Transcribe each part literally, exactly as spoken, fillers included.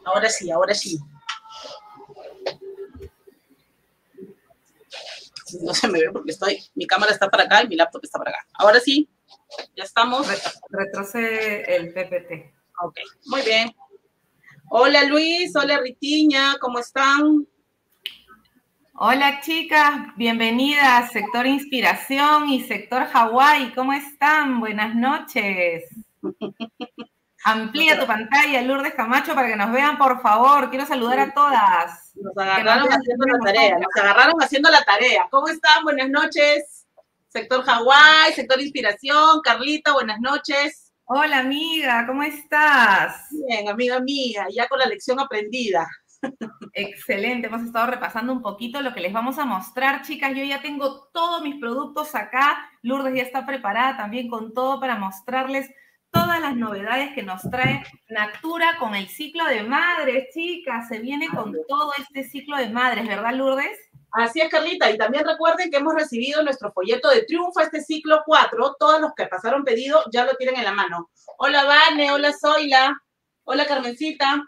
Ahora sí, ahora sí. No se me ve porque estoy, mi cámara está para acá y mi laptop está para acá. Ahora sí, ya estamos. Retrocede el P P T. Ok, muy bien. Hola Luis, hola Ritiña, ¿cómo están? Hola chicas, bienvenidas, sector Inspiración y sector Hawái, ¿cómo están? Buenas noches. Amplía tu pantalla, Lourdes Camacho, para que nos vean, por favor. Quiero saludar a todas. Nos agarraron nos haciendo la tarea, nos agarraron haciendo la tarea. ¿Cómo están? Buenas noches. Sector Hawái, sector Inspiración. Carlita, buenas noches. Hola amiga, ¿cómo estás? Bien, amiga mía, ya con la lección aprendida. Excelente, hemos estado repasando un poquito lo que les vamos a mostrar, chicas. Yo ya tengo todos mis productos acá. Lourdes ya está preparada también con todo para mostrarles todas las novedades que nos trae Natura con el ciclo de madres, chicas. Se viene con todo este ciclo de madres, ¿verdad, Lourdes? Así es, Carlita. Y también recuerden que hemos recibido nuestro folleto de Triunfa, este ciclo cuatro. Todos los que pasaron pedido ya lo tienen en la mano. Hola, Vane. Hola, Zoila. Hola, Carmencita.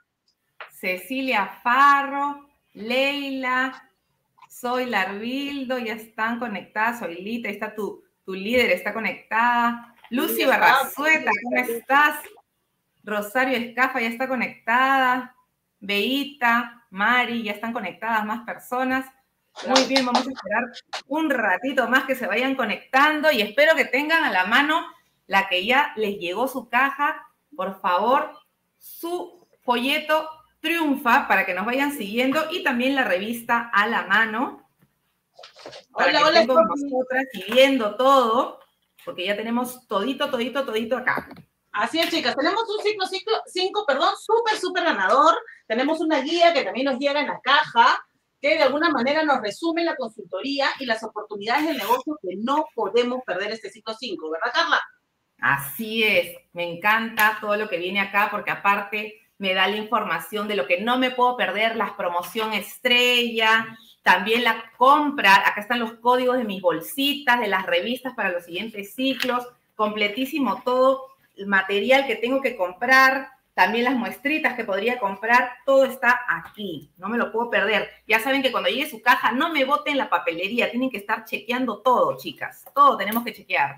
Cecilia Farro, Leila, Zoila Arbildo, ya están conectadas. Zoilita, ahí está tu, tu líder, está conectada. Lucy Barrazueta, ¿cómo estás? Rosario Escafa ya está conectada. Beita, Mari, ya están conectadas más personas. Muy bien, vamos a esperar un ratito más que se vayan conectando y espero que tengan a la mano la que ya les llegó su caja. Por favor, su folleto Triunfa para que nos vayan siguiendo y también la revista a la mano. Para hola, que hola, estén con nosotras y viendo todo, porque ya tenemos todito, todito, todito acá. Así es, chicas. Tenemos un ciclo, ciclo cinco, perdón, súper, súper ganador. Tenemos una guía que también nos llega en la caja, que de alguna manera nos resume la consultoría y las oportunidades de negocio que no podemos perder este ciclo cinco, ¿verdad, Carla? Así es. Me encanta todo lo que viene acá, porque aparte me da la información de lo que no me puedo perder, la promoción estrella, también la compra, acá están los códigos de mis bolsitas, de las revistas para los siguientes ciclos, completísimo todo el material que tengo que comprar, también las muestritas que podría comprar, todo está aquí, no me lo puedo perder. Ya saben que cuando llegue su caja, no me boten la papelería, tienen que estar chequeando todo, chicas, todo tenemos que chequear.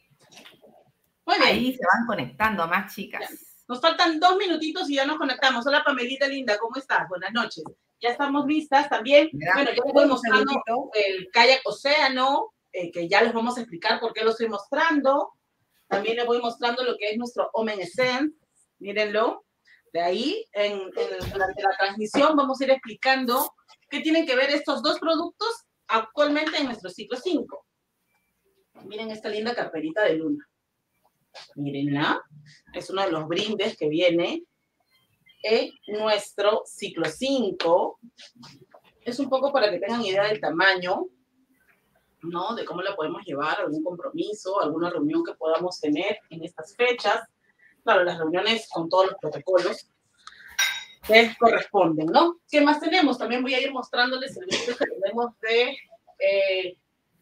Muy bien. Ahí se van conectando más chicas. Ya. Nos faltan dos minutitos y ya nos conectamos. Hola, Pamelita linda, ¿cómo estás? Buenas noches. Ya estamos listas también. Mira, bueno, yo les voy mostrando el kayak Océano, eh, que ya les vamos a explicar por qué lo estoy mostrando. También les voy mostrando lo que es nuestro Omen Essence. Mírenlo. De ahí, en, en, durante la transmisión, vamos a ir explicando qué tienen que ver estos dos productos actualmente en nuestro ciclo cinco. Miren esta linda carterita de luna. Mírenla, es uno de los brindes que viene en nuestro ciclo cinco. Es un poco para que tengan idea del tamaño, ¿no? De cómo la podemos llevar a algún compromiso, alguna reunión que podamos tener en estas fechas. Claro, las reuniones con todos los protocolos que corresponden, ¿no? ¿Qué más tenemos? También voy a ir mostrándoles el vídeo que tenemos de eh,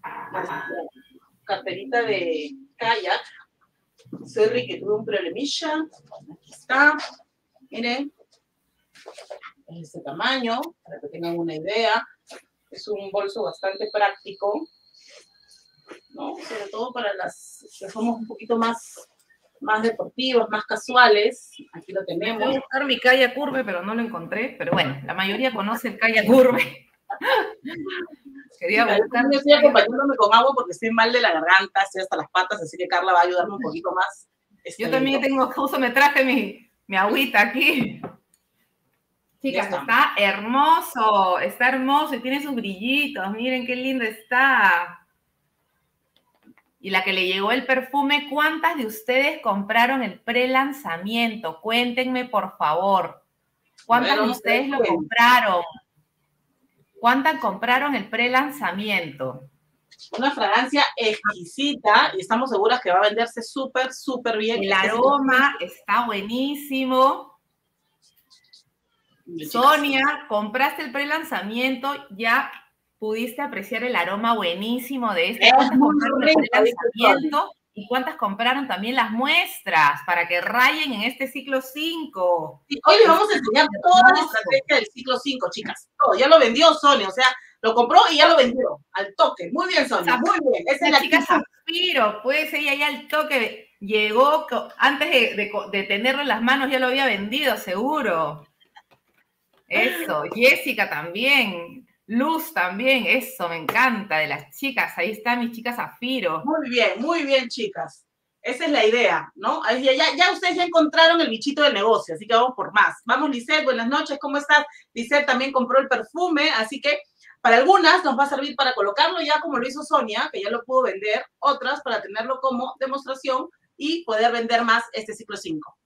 carterita de kayak. Sorry que tuve un problemilla. Aquí está. Miren. Es ese tamaño, para que tengan una idea. Es un bolso bastante práctico, ¿no? Sobre todo para las que somos un poquito más, más deportivas, más casuales. Aquí lo tenemos. Voy a buscar mi kayak Curve, pero no lo encontré. Pero bueno, la mayoría conoce el kayak Curve. Quería sí, buscar. Yo estoy acompañándome con agua porque estoy mal de la garganta, estoy hasta las patas, así que Carla va a ayudarme un poquito más. Yo también tengo, justo me traje mi, mi agüita aquí. Chicas, está hermoso, está hermoso y tiene sus brillitos. Miren qué lindo está. Y la que le llegó el perfume, ¿cuántas de ustedes compraron el pre-lanzamiento? Cuéntenme, por favor. ¿Cuántas de ustedes lo compraron? ¿Cuántas compraron el pre-lanzamiento? Una fragancia exquisita y estamos seguras que va a venderse súper, súper bien. El aroma está buenísimo. Sonia, compraste el pre-lanzamiento, ya pudiste apreciar el aroma buenísimo de este. ¿Cuántas compraron el pre-lanzamiento? ¿Y cuántas compraron también las muestras para que rayen en este ciclo cinco? Sí, hoy les vamos a enseñar toda la estrategia del ciclo cinco, chicas. Todo, ya lo vendió Sonia, o sea, lo compró y ya lo vendió al toque. Muy bien, Sonia, muy bien. Esa la es la chica Zafiro, pues ella ya al toque llegó, antes de, de, de tenerlo en las manos ya lo había vendido, seguro. Eso, Jessica también, Luz también, eso me encanta de las chicas, ahí está mi chica Zafiro. Muy bien, muy bien, chicas. Esa es la idea, ¿no? Ya, ya, ya ustedes ya encontraron el bichito del negocio, así que vamos por más. Vamos, Lisette, buenas noches, ¿cómo estás? Lisette también compró el perfume, así que para algunas nos va a servir para colocarlo ya como lo hizo Sonia, que ya lo pudo vender, otras para tenerlo como demostración y poder vender más este ciclo cinco.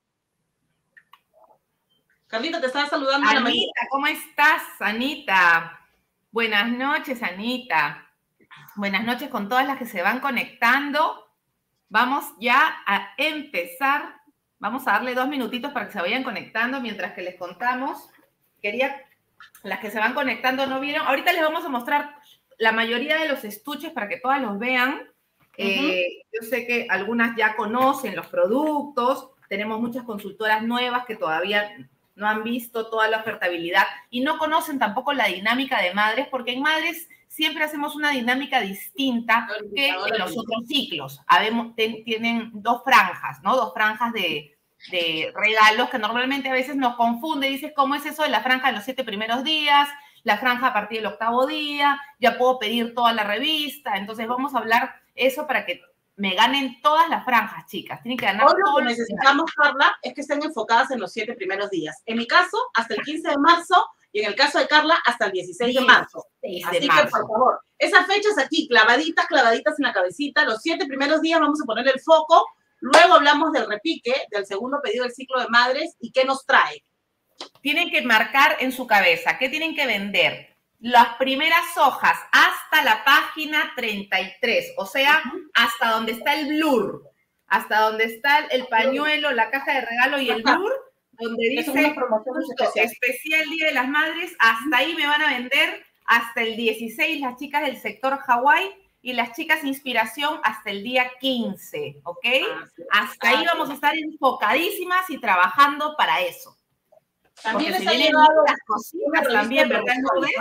Carlita, te estaba saludando. Anita, ¿cómo estás, Anita? Buenas noches, Anita. Buenas noches con todas las que se van conectando. Vamos ya a empezar. Vamos a darle dos minutitos para que se vayan conectando mientras que les contamos. Quería, las que se van conectando no vieron. Ahorita les vamos a mostrar la mayoría de los estuches para que todas los vean. Uh-huh. eh, yo sé que algunas ya conocen los productos. Tenemos muchas consultoras nuevas que todavía no han visto toda la ofertabilidad y no conocen tampoco la dinámica de Madres, porque en Madres siempre hacemos una dinámica distinta que en los otros ciclos. Habemos, ten, tienen dos franjas, ¿no? Dos franjas de, de regalos que normalmente a veces nos confunde. Dices, ¿cómo es eso de la franja de los siete primeros días? La franja a partir del octavo día, ya puedo pedir toda la revista. Entonces vamos a hablar eso para que me ganen todas las franjas, chicas. Tienen que ganar Hoy todo lo que necesitamos, Carla, es que estén enfocadas en los siete primeros días. En mi caso, hasta el quince de marzo, y en el caso de Carla, hasta el dieciséis de marzo. Así que, por favor, esas fechas aquí, clavaditas, clavaditas en la cabecita. Los siete primeros días vamos a poner el foco. Luego hablamos del repique, del segundo pedido del ciclo de Madres y qué nos trae. Tienen que marcar en su cabeza qué tienen que vender. Las primeras hojas hasta la página treinta y tres, o sea, uh-huh. hasta donde está el blur, hasta donde está el pañuelo, la caja de regalo y el blur, donde dice justo, especial Día de las Madres, hasta ahí me van a vender hasta el dieciséis las chicas del sector Hawái y las chicas Inspiración hasta el día quince, ¿ok? Ah, sí. Hasta ah, ahí vamos sí. a estar enfocadísimas y trabajando para eso. También Porque les si ha vienen las cositas también, ¿verdad, Lourdes?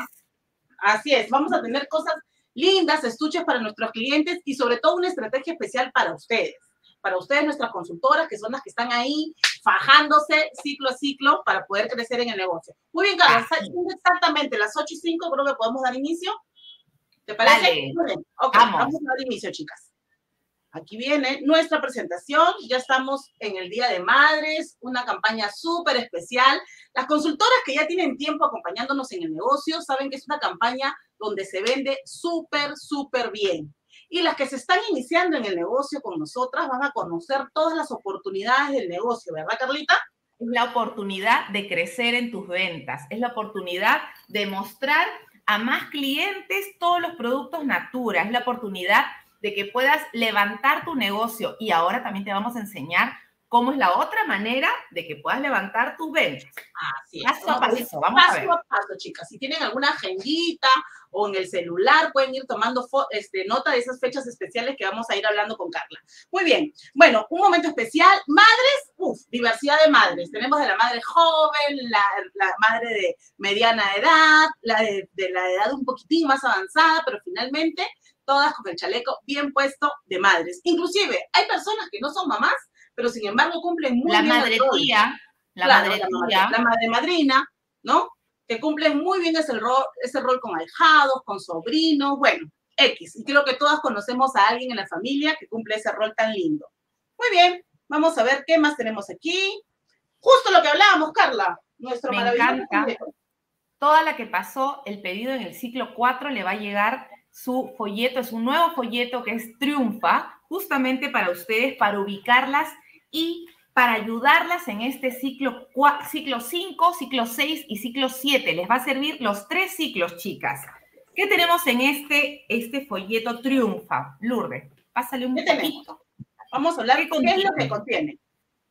Así es, vamos a tener cosas lindas, estuches para nuestros clientes y sobre todo una estrategia especial para ustedes. Para ustedes, nuestras consultoras, que son las que están ahí fajándose ciclo a ciclo para poder crecer en el negocio. Muy bien, Carla, exactamente las ocho y cinco creo que podemos dar inicio. ¿Te parece? Dale. Muy bien. Ok, vamos. vamos a dar inicio, chicas. Aquí viene nuestra presentación. Ya estamos en el Día de Madres, una campaña súper especial. Las consultoras que ya tienen tiempo acompañándonos en el negocio saben que es una campaña donde se vende súper, súper bien. Y las que se están iniciando en el negocio con nosotras van a conocer todas las oportunidades del negocio, ¿verdad, Carlita? Es la oportunidad de crecer en tus ventas. Es la oportunidad de mostrar a más clientes todos los productos Natura. Es la oportunidad de que puedas levantar tu negocio. Y ahora también te vamos a enseñar cómo es la otra manera de que puedas levantar tus ventas. Así es. Paso a paso, vamos paso a ver. a paso, chicas. Si tienen alguna agendita o en el celular, pueden ir tomando este, nota de esas fechas especiales que vamos a ir hablando con Carla. Muy bien. Bueno, un momento especial. Madres, uff, diversidad de madres. Tenemos de la madre joven, la, la madre de mediana edad, la de, de la edad un poquitín más avanzada, pero finalmente todas con el chaleco bien puesto de madres. Inclusive, hay personas que no son mamás, pero sin embargo cumplen muy la bien madre el rol. Tía, la claro, madre la tía. madre, la madre madrina, ¿no? Que cumplen muy bien ese rol, ese rol con ahijados, con sobrinos, bueno, X. Y creo que todas conocemos a alguien en la familia que cumple ese rol tan lindo. Muy bien, vamos a ver qué más tenemos aquí. Justo lo que hablábamos, Carla. Nuestro Me maravilloso encanta. folleto. Toda la que pasó el pedido en el ciclo cuatro le va a llegar su folleto, es un nuevo folleto que es Triunfa, justamente para ustedes, para ubicarlas y para ayudarlas en este ciclo ciclo cinco, ciclo seis y ciclo siete. Les va a servir los tres ciclos, chicas. ¿Qué tenemos en este, este folleto Triunfa? Lourdes, pásale un poquito. Vamos a hablar de qué, qué es lo que contiene.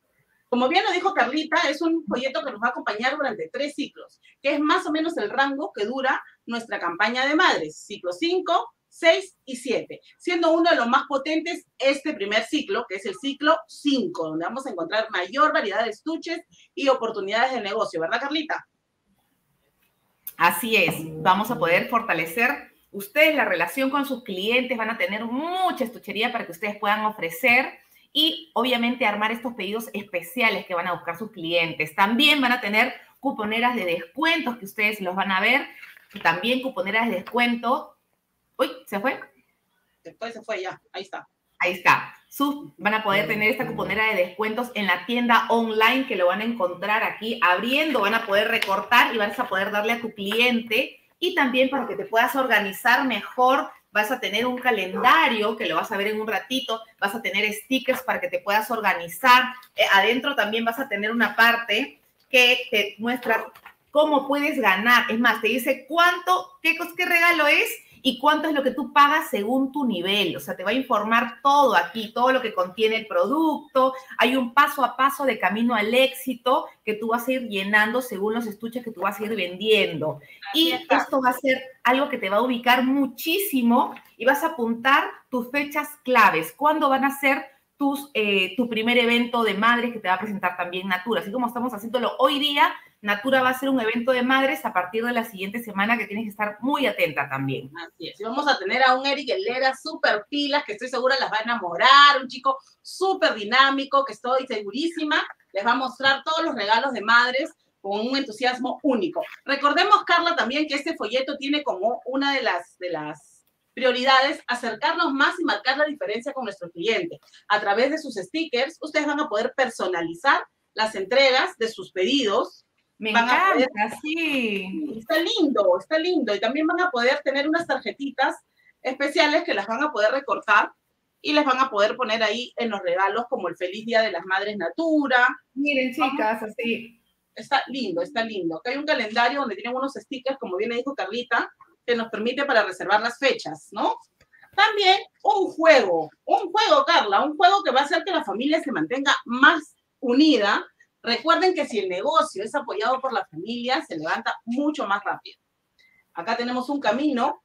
Como bien lo dijo Carlita, es un folleto que nos va a acompañar durante tres ciclos, que es más o menos el rango que dura nuestra campaña de madres. Ciclo cinco, seis y siete, siendo uno de los más potentes este primer ciclo, que es el ciclo cinco, donde vamos a encontrar mayor variedad de estuches y oportunidades de negocio, ¿verdad, Carlita? Así es, vamos a poder fortalecer ustedes la relación con sus clientes, van a tener mucha estuchería para que ustedes puedan ofrecer y obviamente armar estos pedidos especiales que van a buscar sus clientes. También van a tener cuponeras de descuentos que ustedes los van a ver, también cuponeras de descuento. Uy, ¿se fue? Después se fue ya, ahí está. Ahí está. Sus, van a poder tener esta cuponera de descuentos en la tienda online que lo van a encontrar aquí abriendo, van a poder recortar y vas a poder darle a tu cliente y también para que te puedas organizar mejor vas a tener un calendario que lo vas a ver en un ratito, vas a tener stickers para que te puedas organizar. Eh, adentro también vas a tener una parte que te muestra cómo puedes ganar. Es más, te dice cuánto, qué, qué regalo es y cuánto es lo que tú pagas según tu nivel. O sea, te va a informar todo aquí, todo lo que contiene el producto. Hay un paso a paso de camino al éxito que tú vas a ir llenando según los estuches que tú vas a ir vendiendo. Y esto va a ser algo que te va a ubicar muchísimo y vas a apuntar tus fechas claves. ¿Cuándo van a ser tus, eh, tu primer evento de madres que te va a presentar también Natura? Así como estamos haciéndolo hoy día, Natura va a ser un evento de madres a partir de la siguiente semana que tienes que estar muy atenta también. Así es. Y vamos a tener a un Eric Helera súper pilas, que estoy segura las va a enamorar, un chico súper dinámico, que estoy segurísima, les va a mostrar todos los regalos de madres con un entusiasmo único. Recordemos, Carla, también que este folleto tiene como una de las, de las prioridades acercarnos más y marcar la diferencia con nuestro cliente. A través de sus stickers, ustedes van a poder personalizar las entregas de sus pedidos. Me van encanta, a poder, sí. Está lindo, está lindo. Y también van a poder tener unas tarjetitas especiales que las van a poder recortar y les van a poder poner ahí en los regalos como el Feliz Día de las Madres Natura. Miren, chicas, Vamos. así. Está lindo, está lindo. Acá hay un calendario donde tienen unos stickers, como bien le dijo Carlita, que nos permite para reservar las fechas, ¿no? También un juego, un juego, Carla, un juego que va a hacer que la familia se mantenga más unida. Recuerden que si el negocio es apoyado por la familia, se levanta mucho más rápido. Acá tenemos un camino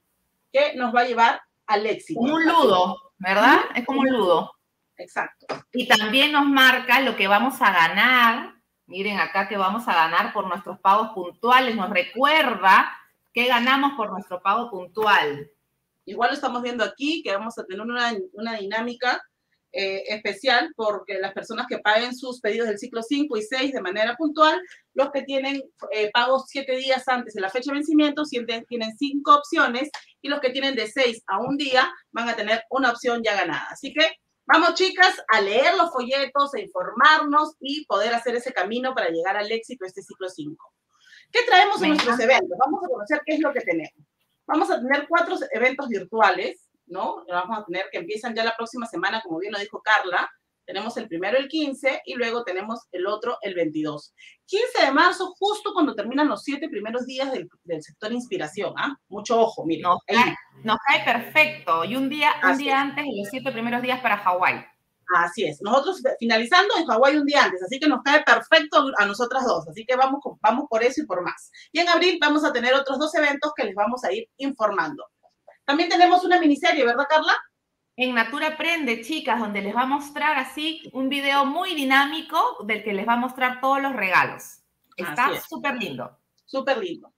que nos va a llevar al éxito. Como un ludo, ¿verdad? Es como un ludo. Exacto. Y también nos marca lo que vamos a ganar. Miren acá que vamos a ganar por nuestros pagos puntuales. Nos recuerda que ganamos por nuestro pago puntual. Igual lo estamos viendo aquí, que vamos a tener una, una dinámica Eh, especial porque las personas que paguen sus pedidos del ciclo cinco y seis de manera puntual, los que tienen eh, pagos siete días antes de la fecha de vencimiento tienen cinco opciones y los que tienen de seis a un día van a tener una opción ya ganada. Así que vamos, chicas, a leer los folletos, a informarnos y poder hacer ese camino para llegar al éxito de este ciclo cinco. ¿Qué traemos en nuestros eventos? Vamos a conocer qué es lo que tenemos. Vamos a tener cuatro eventos virtuales, ¿no? Vamos a tener que empiezan ya la próxima semana, como bien lo dijo Carla. Tenemos el primero el quince y luego tenemos el otro el veintidós. quince de marzo, justo cuando terminan los siete primeros días del, del sector inspiración, ¿ah? Mucho ojo, miren. Nos cae, nos cae perfecto. Y un día, un día antes de los siete primeros días para Hawái. Así es. Nosotros finalizando en Hawái un día antes, así que nos cae perfecto a nosotras dos. Así que vamos, vamos por eso y por más. Y en abril vamos a tener otros dos eventos que les vamos a ir informando. También tenemos una miniserie, ¿verdad, Carla? En Natura Aprende, chicas, donde les va a mostrar así un video muy dinámico del que les va a mostrar todos los regalos. Está súper lindo. Súper lindo.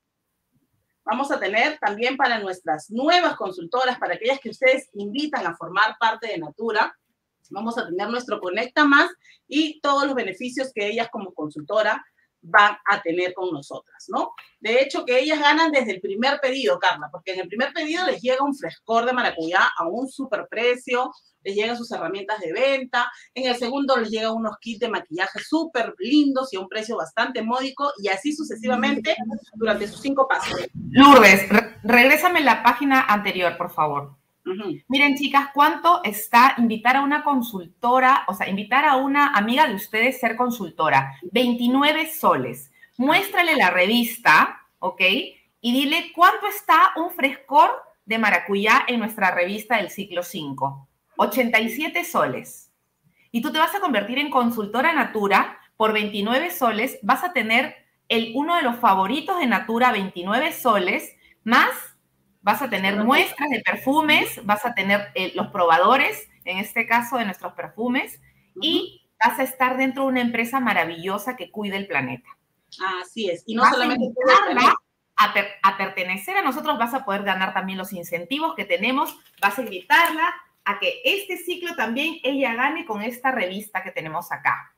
Vamos a tener también para nuestras nuevas consultoras, para aquellas que ustedes invitan a formar parte de Natura, vamos a tener nuestro Conecta Más y todos los beneficios que ellas como consultora van a tener con nosotras, ¿no? De hecho, que ellas ganan desde el primer pedido, Carla, porque en el primer pedido les llega un frescor de maracuyá a un super precio, les llegan sus herramientas de venta, en el segundo les llegan unos kits de maquillaje súper lindos y a un precio bastante módico, y así sucesivamente durante sus cinco pasos. Lourdes, re regrésame la página anterior, por favor. Uh-huh. Miren, chicas, ¿cuánto está invitar a una consultora, o sea, invitar a una amiga de ustedes a ser consultora? veintinueve soles. Muéstrale la revista, ¿ok? Y dile cuánto está un frescor de maracuyá en nuestra revista del ciclo cinco. ochenta y siete soles. Y tú te vas a convertir en consultora Natura por veintinueve soles. Vas a tener el, uno de los favoritos de Natura, veintinueve soles, más vas a tener muestras de perfumes, vas a tener eh, los probadores, en este caso de nuestros perfumes, uh-huh. y vas a estar dentro de una empresa maravillosa que cuide el planeta. Así es. Y no vas solamente... A A, per, a pertenecer a nosotros, vas a poder ganar también los incentivos que tenemos, vas a invitarla a que este ciclo también ella gane con esta revista que tenemos acá.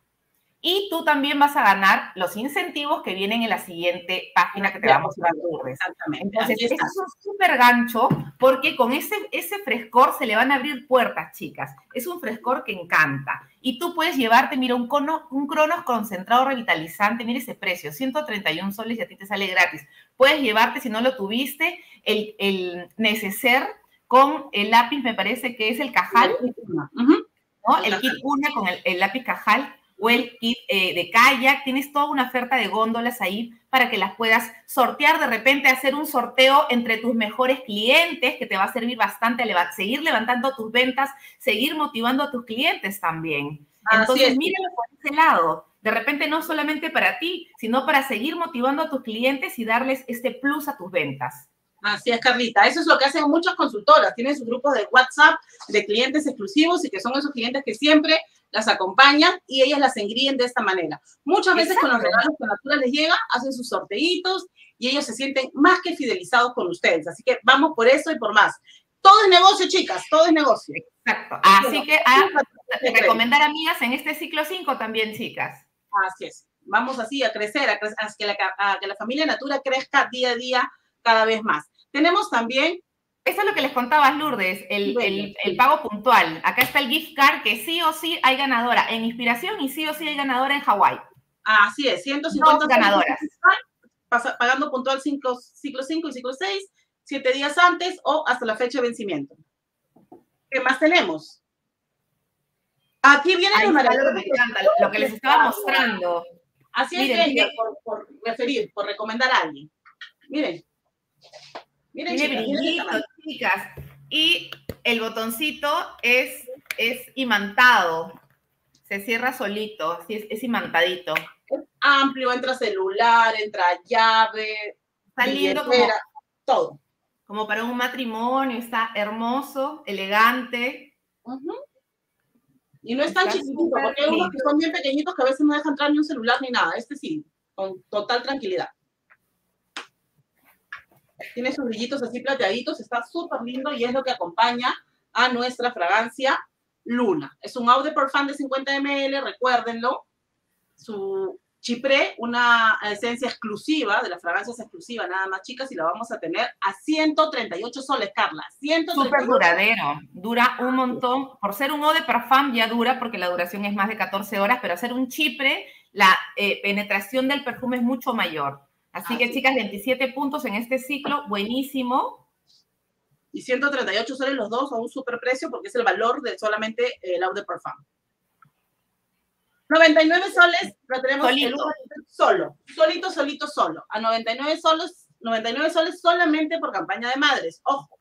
Y tú también vas a ganar los incentivos que vienen en la siguiente página que te vamos a dar. Exactamente. Entonces, este es un súper gancho porque con ese, ese frescor se le van a abrir puertas, chicas. Es un frescor que encanta. Y tú puedes llevarte, mira, un, cono, un Cronos concentrado revitalizante, mira ese precio, ciento treinta y un soles y a ti te sale gratis. Puedes llevarte, si no lo tuviste, el, el neceser con el lápiz, me parece que es el Cajal, uh-huh. ¿no? El kit una con el, el lápiz Cajal, o el kit eh, de kayak. Tienes toda una oferta de góndolas ahí para que las puedas sortear, de repente hacer un sorteo entre tus mejores clientes, que te va a servir bastante a seguir levantando tus ventas, seguir motivando a tus clientes también. Entonces, míralo por ese lado. De repente no solamente para ti, sino para seguir motivando a tus clientes y darles este plus a tus ventas. Así es, Carlita. Eso es lo que hacen muchas consultoras. Tienen sus grupos de WhatsApp de clientes exclusivos y que son esos clientes que siempre las acompañan y ellas las engríen de esta manera. Muchas veces Exacto. Con los regalos que Natura les llega, hacen sus sorteitos y ellos se sienten más que fidelizados con ustedes. Así que vamos por eso y por más. Todo es negocio, chicas, todo es negocio. Exacto. Así bueno, que a, a recomendar amigas en este ciclo cinco también, chicas. Así es. Vamos así a crecer, a, crecer, a, que, la, a que la familia Natura crezca día a día cada vez más. Tenemos también... Eso es lo que les contabas, Lourdes, el, el, el pago puntual. Acá está el gift card que sí o sí hay ganadora en Inspiración y sí o sí hay ganadora en Hawái. Así es, ciento cincuenta Dos ganadoras. Pasa, pagando puntual cinco, ciclo cinco y ciclo seis, siete días antes o hasta la fecha de vencimiento. ¿Qué más tenemos? Aquí viene lo maravilloso. Lo que les estaba mostrando. Así es, miren, ella, por, por referir, por recomendar a alguien. Miren. Miren, tiene chicas, brillito, miren chicas. Y el botoncito es, es imantado. Se cierra solito, así es, es imantadito. Es amplio, entra celular, entra llave, está lindo como, todo. Como para un matrimonio, está hermoso, elegante. Uh-huh. Y no es tan chiquitito, porque hay unos que son bien pequeñitos que a veces no dejan entrar ni un celular ni nada. Este sí, con total tranquilidad. Tiene sus brillitos así plateaditos, está súper lindo y es lo que acompaña a nuestra fragancia Luna. Es un Eau de Parfum de cincuenta mililitros, recuérdenlo. Su Chypre, una esencia exclusiva, de las fragancias exclusivas nada más, chicas, y la vamos a tener a ciento treinta y ocho soles, Carla. Súper duradero, dura un montón. Por ser un Eau de Parfum ya dura, porque la duración es más de catorce horas, pero hacer un Chypre, la eh, penetración del perfume es mucho mayor. Así, Así que, chicas, veintisiete puntos en este ciclo, buenísimo. Y ciento treinta y ocho soles los dos a un super precio porque es el valor de solamente el Eau de Parfum. noventa y nueve soles, lo tenemos solito. El uno solo, solito, solito, solo. A noventa y nueve soles, noventa y nueve soles solamente por campaña de madres. Ojo.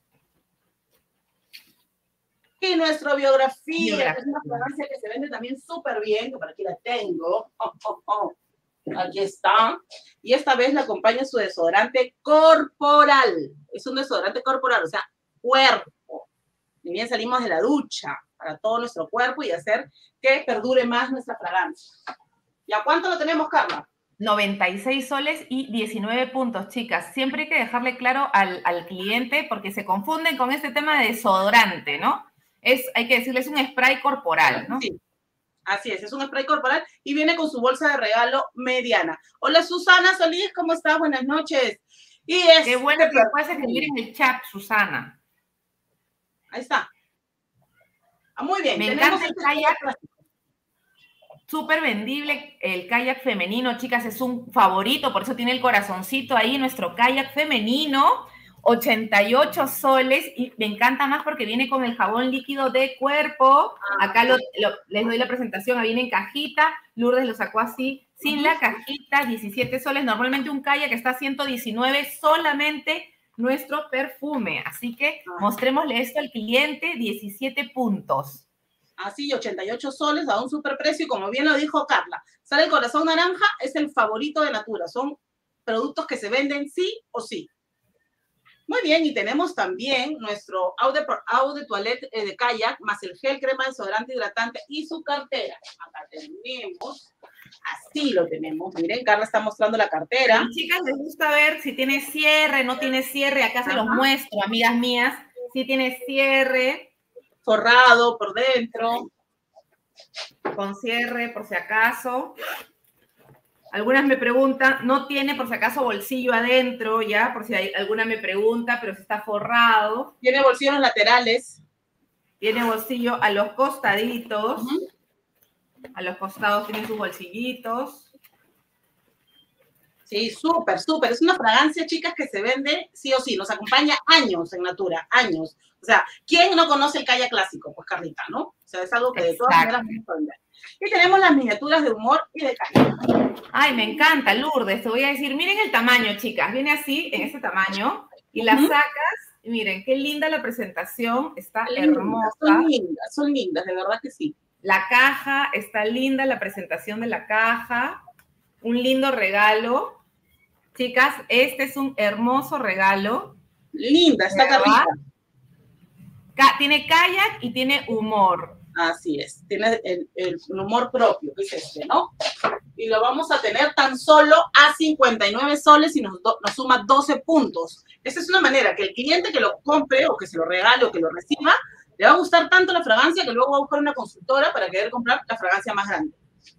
Y nuestra biografía, biografía. Que es una fragancia que se vende también súper bien, que por aquí la tengo. Oh, oh, oh. Aquí está. Y esta vez la acompaña su desodorante corporal. Es un desodorante corporal, o sea, cuerpo. Ni bien salimos de la ducha para todo nuestro cuerpo y hacer que perdure más nuestra fragancia. ¿Y a cuánto lo tenemos, Carla? noventa y seis soles y diecinueve puntos, chicas. Siempre hay que dejarle claro al, al cliente porque se confunden con este tema de desodorante, ¿no? Es, hay que decirles un spray corporal, ¿no? Sí. Así es, es un spray corporal y viene con su bolsa de regalo mediana. Hola, Susana Solís, ¿cómo estás? Buenas noches. Y es Qué bueno que lo puedes escribir en el chat, Susana. Ahí está. Ah, muy bien. Me encanta el kayak. Súper vendible el kayak femenino, chicas, es un favorito, por eso tiene el corazoncito ahí, nuestro kayak femenino. ochenta y ocho soles y me encanta más porque viene con el jabón líquido de cuerpo. Acá lo, lo, les doy la presentación, viene en cajita. Lourdes lo sacó así, sin la cajita, diecisiete soles. Normalmente un kayak que está a ciento diecinueve, solamente nuestro perfume. Así que mostrémosle esto al cliente, diecisiete puntos. Así, ochenta y ocho soles a un superprecio y como bien lo dijo Carla, sale el corazón naranja, es el favorito de Natura. Son productos que se venden sí o sí. Muy bien, y tenemos también nuestro Eau de, Eau de Toilette eh, de Kayak, más el gel, crema, desodorante, hidratante y su cartera. Acá tenemos, así lo tenemos. Miren, Carla está mostrando la cartera. A mis chicas les gusta ver si tiene cierre, no tiene cierre. Acá se Ajá. los muestro, amigas mías. Si tiene cierre. Forrado por dentro. Con cierre, por si acaso. Algunas me preguntan, no tiene por si acaso bolsillo adentro, ya, por si hay, alguna me pregunta, pero si está forrado. Tiene bolsillos laterales. Tiene bolsillo a los costaditos. Uh-huh. A los costados tienen sus bolsillitos. Sí, súper, súper. Es una fragancia, chicas, que se vende sí o sí. Nos acompaña años en Natura, años. O sea, ¿quién no conoce el Kayak clásico? Pues Carlita, ¿no? O sea, es algo que de todas maneras vamos a vender. Y tenemos las miniaturas de humor y de Kayak. Ay, me encanta, Lourdes. Te voy a decir, miren el tamaño, chicas. Viene así, en ese tamaño. Y la uh-huh. sacas. Y miren, qué linda la presentación. Está linda, hermosa. Son lindas, son lindas, de verdad que sí. La caja, está linda la presentación de la caja. Un lindo regalo. Chicas, este es un hermoso regalo. Linda, está Carlita. Tiene kayak y tiene humor. Así es, tiene el, el humor propio, que es este, ¿no? Y lo vamos a tener tan solo a cincuenta y nueve soles y nos, do, nos suma doce puntos. Esa es una manera que el cliente que lo compre o que se lo regale o que lo reciba, le va a gustar tanto la fragancia que luego va a buscar una consultora para querer comprar la fragancia más grande.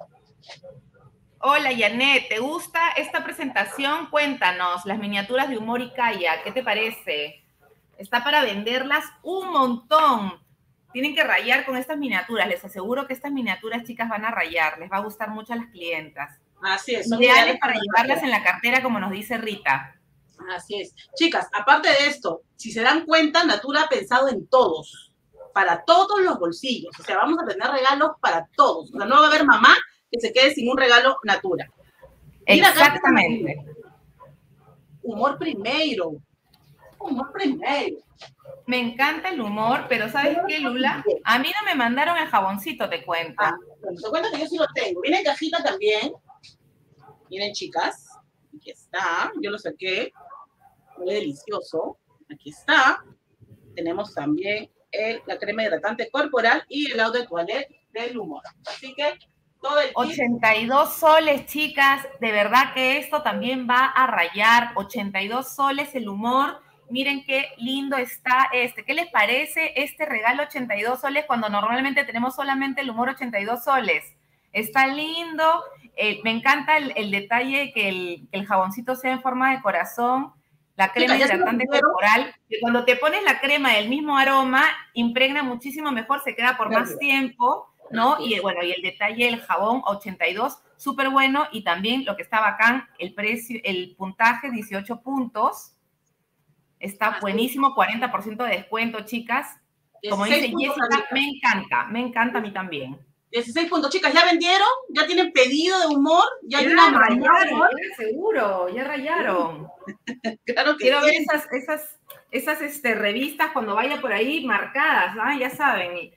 Hola, Janet, ¿te gusta esta presentación? Cuéntanos, las miniaturas de humor y kayak, ¿qué te parece? Está para venderlas un montón. Tienen que rayar con estas miniaturas. Les aseguro que estas miniaturas, chicas, van a rayar. Les va a gustar mucho a las clientas. Así es. Ideales para llevarlas en la cartera, como nos dice Rita. Así es. Chicas, aparte de esto, si se dan cuenta, Natura ha pensado en todos. Para todos los bolsillos. O sea, vamos a tener regalos para todos. O sea, no va a haber mamá que se quede sin un regalo Natura. Mira, exactamente. Humor primero. Humor primero. Me encanta el humor, pero ¿sabes qué, Lula? A mí no me mandaron el jaboncito, te cuento. Ah, bueno, te cuento que yo sí lo tengo. Viene en cajita también. Miren, chicas. Aquí está. Yo lo saqué. Muy delicioso. Aquí está. Tenemos también el, la crema hidratante corporal y el Eau de Toilette del humor. Así que todo el ochenta y dos soles, chicas. De verdad que esto también va a rayar. ochenta y dos soles el humor. Miren qué lindo está este. ¿Qué les parece este regalo ochenta y dos soles cuando normalmente tenemos solamente el humor ochenta y dos soles? Está lindo. Eh, me encanta el, el detalle que el, que el jaboncito sea en forma de corazón. La crema hidratante corporal. Que cuando te pones la crema del mismo aroma, impregna muchísimo mejor, se queda por más tiempo, ¿no? Y bueno, y el detalle del jabón ochenta y dos, súper bueno. Y también lo que está bacán, el precio, el puntaje, dieciocho puntos. Está buenísimo, cuarenta por ciento de descuento, chicas. Como dice Jessica, me encanta, me encanta a mí también. dieciséis puntos, chicas, ¿ya vendieron? ¿Ya tienen pedido de humor? Ya, ya una rayaron, ya seguro, ya rayaron. Claro que Quiero sí. ver esas, esas, esas este, revistas cuando vaya por ahí marcadas, ¿ah? Ya saben.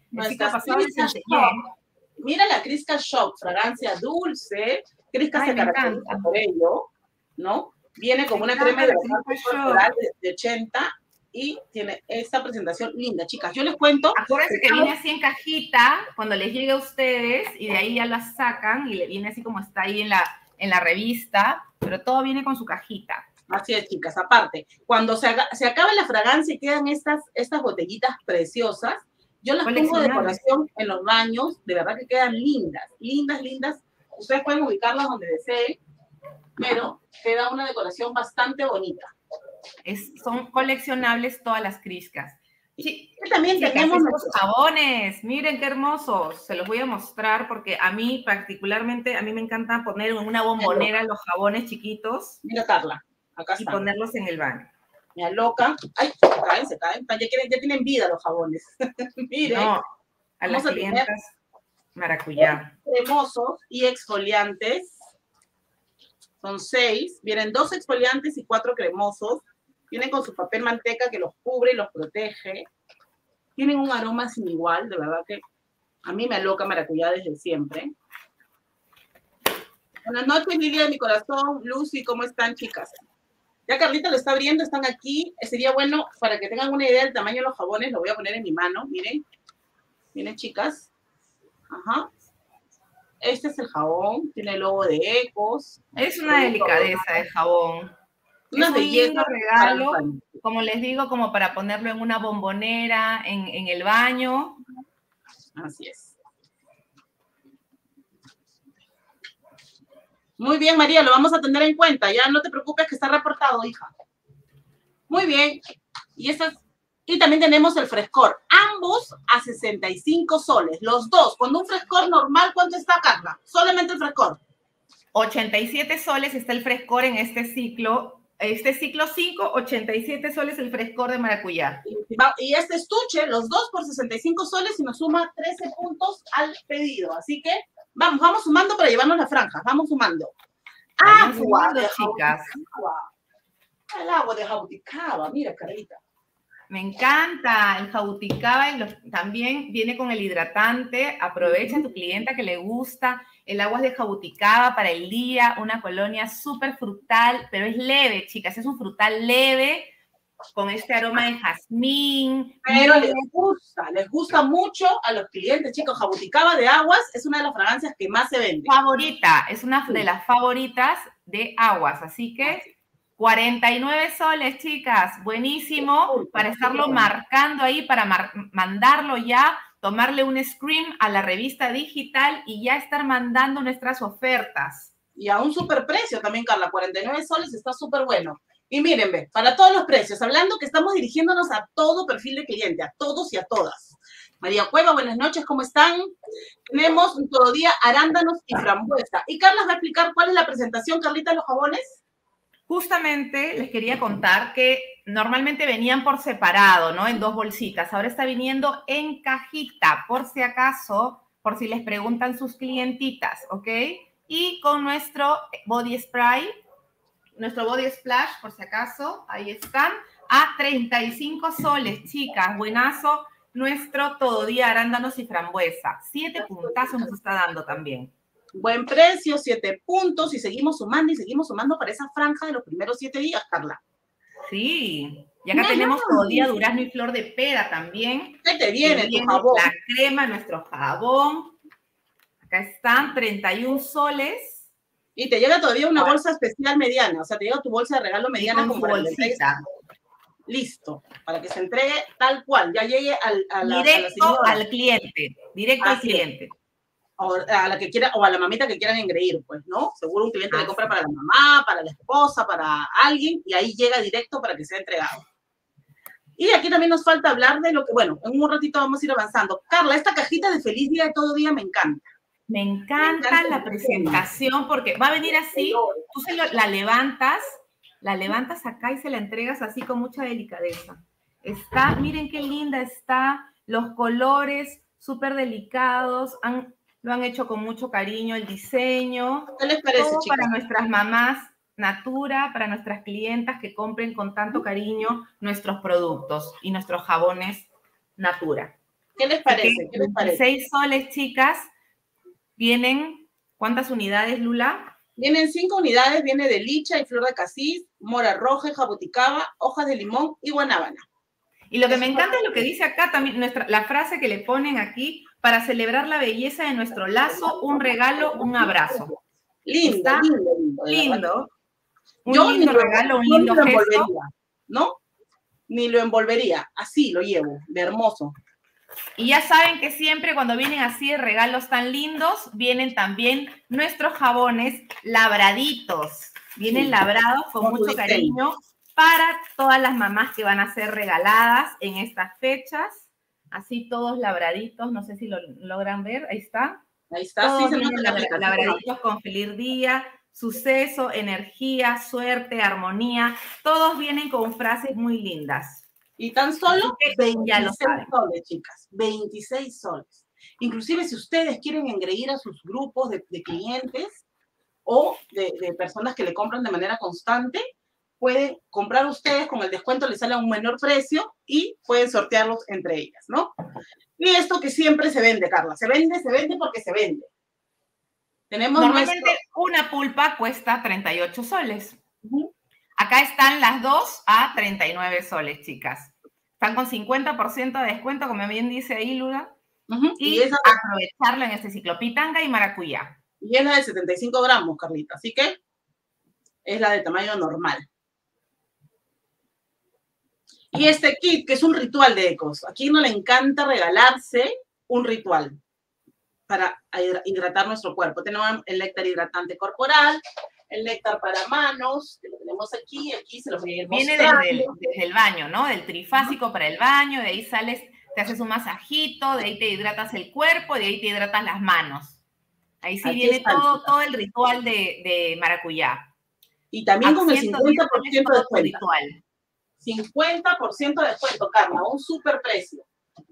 Mira la Crisca Shop, fragancia dulce. Crisca se caracteriza por ello, ¿no? Viene con una crema de corporal de ochenta y tiene esta presentación linda, chicas. Yo les cuento. Acuérdense que viene así en cajita cuando les llegue a ustedes y de ahí ya la sacan y le viene así como está ahí en la, en la revista, pero todo viene con su cajita. Así es, chicas. Aparte, cuando se, haga, se acaba la fragancia y quedan estas, estas botellitas preciosas, yo las pongo de decoración en los baños. De verdad que quedan lindas, lindas, lindas. Ustedes pueden ubicarlas donde deseen, pero queda una decoración bastante bonita. Es, son coleccionables todas las criscas. Sí, también sí, tenemos los jabones. Miren qué hermosos. Se los voy a mostrar porque a mí particularmente, a mí me encanta poner en una bombonera los jabones chiquitos. Mira, Carla, acá y están. Ponerlos en el baño. Mira, loca. Ay, se caen, se caen. Ya, quieren, ya tienen vida los jabones. Miren. No, a las clientas maracuyá. Cremosos y exfoliantes. Son seis, vienen dos exfoliantes y cuatro cremosos. Vienen con su papel manteca que los cubre y los protege. Tienen un aroma sin igual, de verdad que a mí me aloca maracuyá desde siempre. Buenas noches, Lilia de mi corazón. Lucy, ¿cómo están, chicas? Ya Carlita lo está abriendo, están aquí. Sería bueno, para que tengan una idea del tamaño de los jabones, lo voy a poner en mi mano, miren. Miren, chicas. Ajá. Este es el jabón, tiene el logo de Ecos. Es una delicadeza de jabón. Una es un belleza lindo regalo, como les digo, como para ponerlo en una bombonera, en, en el baño. Así es. Muy bien, María, lo vamos a tener en cuenta. Ya no te preocupes que está reportado, hija. Muy bien. Y, esas, y también tenemos el frescor. Ambos a sesenta y cinco soles. Los dos. Cuando un frescor normal, ¿cuánto está, Carla? Solamente el frescor. ochenta y siete soles está el frescor en este ciclo. Este ciclo cinco, ochenta y siete soles el frescor de maracuyá. Y este estuche, los dos por sesenta y cinco soles y nos suma trece puntos al pedido. Así que vamos, vamos sumando para llevarnos la franja. Vamos sumando. Agua sumando, de chicas. Agua. El agua de Jabuticaba. Mira, Carlita. Me encanta el Jabuticaba y los, también viene con el hidratante. Aprovecha a tu clienta que le gusta. El agua es de Jabuticaba para el día, una colonia súper frutal, pero es leve, chicas. Es un frutal leve con este aroma de jazmín. Pero les gusta, les gusta mucho a los clientes, chicos. Jabuticaba de Aguas es una de las fragancias que más se vende. Favorita, es una de las favoritas de Aguas, así que cuarenta y nueve soles, chicas. Buenísimo para estarlo marcando ahí, para mar mandarlo ya, tomarle un screen a la revista digital y ya estar mandando nuestras ofertas. Y a un super precio también, Carla. cuarenta y nueve soles está súper bueno. Y miren, ve, para todos los precios, hablando que estamos dirigiéndonos a todo perfil de cliente, a todos y a todas. María Cueva, buenas noches, ¿cómo están? Tenemos un todo día arándanos y frambuesa. Y Carla va a explicar cuál es la presentación, Carlita, de los jabones. Justamente les quería contar que normalmente venían por separado, ¿no? En dos bolsitas. Ahora está viniendo en cajita, por si acaso, por si les preguntan sus clientitas, ¿ok? Y con nuestro body spray, nuestro body splash, por si acaso, ahí están, a treinta y cinco soles, chicas. Buenazo, nuestro todo día arándanos y frambuesa. Siete puntazos nos está dando también. Buen precio, siete puntos, y seguimos sumando y seguimos sumando para esa franja de los primeros siete días, Carla. Sí, y acá no, tenemos todo día durazno y flor de pera también. ¿Qué te viene tu jabón? La crema, nuestro jabón. Acá están, treinta y un soles. Y te llega todavía una bolsa especial mediana, o sea, te llega tu bolsa de regalo mediana con como bolsita. Listo, para que se entregue tal cual, ya llegue al, a la, directo a la al cliente, directo Así al cliente. Es. O a la que quiera, o a la mamita que quieran engreír, pues, ¿no? Seguro un cliente Así. le compra para la mamá, para la esposa, para alguien, y ahí llega directo para que sea entregado. Y aquí también nos falta hablar de lo que, bueno, en un ratito vamos a ir avanzando. Carla, esta cajita de Feliz Día de Todo Día me encanta. Me encanta, me encanta la presentación porque va a venir así, tú se lo, la levantas, la levantas acá y se la entregas así con mucha delicadeza. Está, miren qué linda está, los colores súper delicados, han, lo han hecho con mucho cariño, el diseño. ¿Qué les parece, todo chicas? Para nuestras mamás, Natura, para nuestras clientas que compren con tanto cariño nuestros productos y nuestros jabones Natura. ¿Qué les parece? ¿Qué les parece? seis soles, chicas. Vienen, ¿cuántas unidades, Lula? Vienen cinco unidades, viene de licha y flor de cassis, mora roja, jabuticaba, hojas de limón y guanábana. Y lo que me encanta es lo que dice acá también, nuestra, la frase que le ponen aquí, para celebrar la belleza de nuestro lazo, un regalo, un abrazo. Lindo, ¿Está? lindo, lindo. Lindo. Un Yo lindo lo, regalo, un yo lindo lo gesto. Envolvería, ¿no? Ni lo envolvería, así lo llevo, de hermoso. Y ya saben que siempre cuando vienen así de regalos tan lindos, vienen también nuestros jabones labraditos. Vienen sí, labrados con, con mucho cariño para todas las mamás que van a ser regaladas en estas fechas. Así todos labraditos, no sé si lo logran ver, ahí está. Ahí está, todos sí, se vienen nota labra, labraditos con feliz día, suceso, energía, suerte, armonía. Todos vienen con frases muy lindas. Y tan solo veintiséis soles, chicas, veintiséis soles. Inclusive si ustedes quieren engreír a sus grupos de, de clientes o de, de personas que le compran de manera constante, pueden comprar ustedes, con el descuento les sale a un menor precio y pueden sortearlos entre ellas, ¿no? Y esto que siempre se vende, Carla, se vende, se vende porque se vende. Tenemos Normalmente nuestro... una pulpa cuesta treinta y ocho soles. Uh-huh. Acá Acá están las dos a treinta y nueve soles, chicas. Están con cincuenta por ciento de descuento, como bien dice ahí, Lula. Uh-huh. Y, y esa... aprovecharlo en este ciclo. Pitanga y maracuyá. Y es la de setenta y cinco gramos, Carlita. Así que es la de tamaño normal. Y este kit, que es un ritual de ecos. ¿A quién no le encanta regalarse un ritual para hidratar nuestro cuerpo? Tenemos el néctar hidratante corporal, el néctar para manos, que lo tenemos aquí, aquí se los voy a ir mostrando. Viene desde el, desde el baño, ¿no? Del trifásico uh-huh. para el baño, de ahí sales, te haces un masajito, de ahí te hidratas el cuerpo, de ahí te hidratas las manos. Ahí sí aquí viene todo, todo el ritual de, de maracuyá. Y también con el cincuenta por ciento de descuento. cincuenta por ciento de descuento, Carla, un super precio.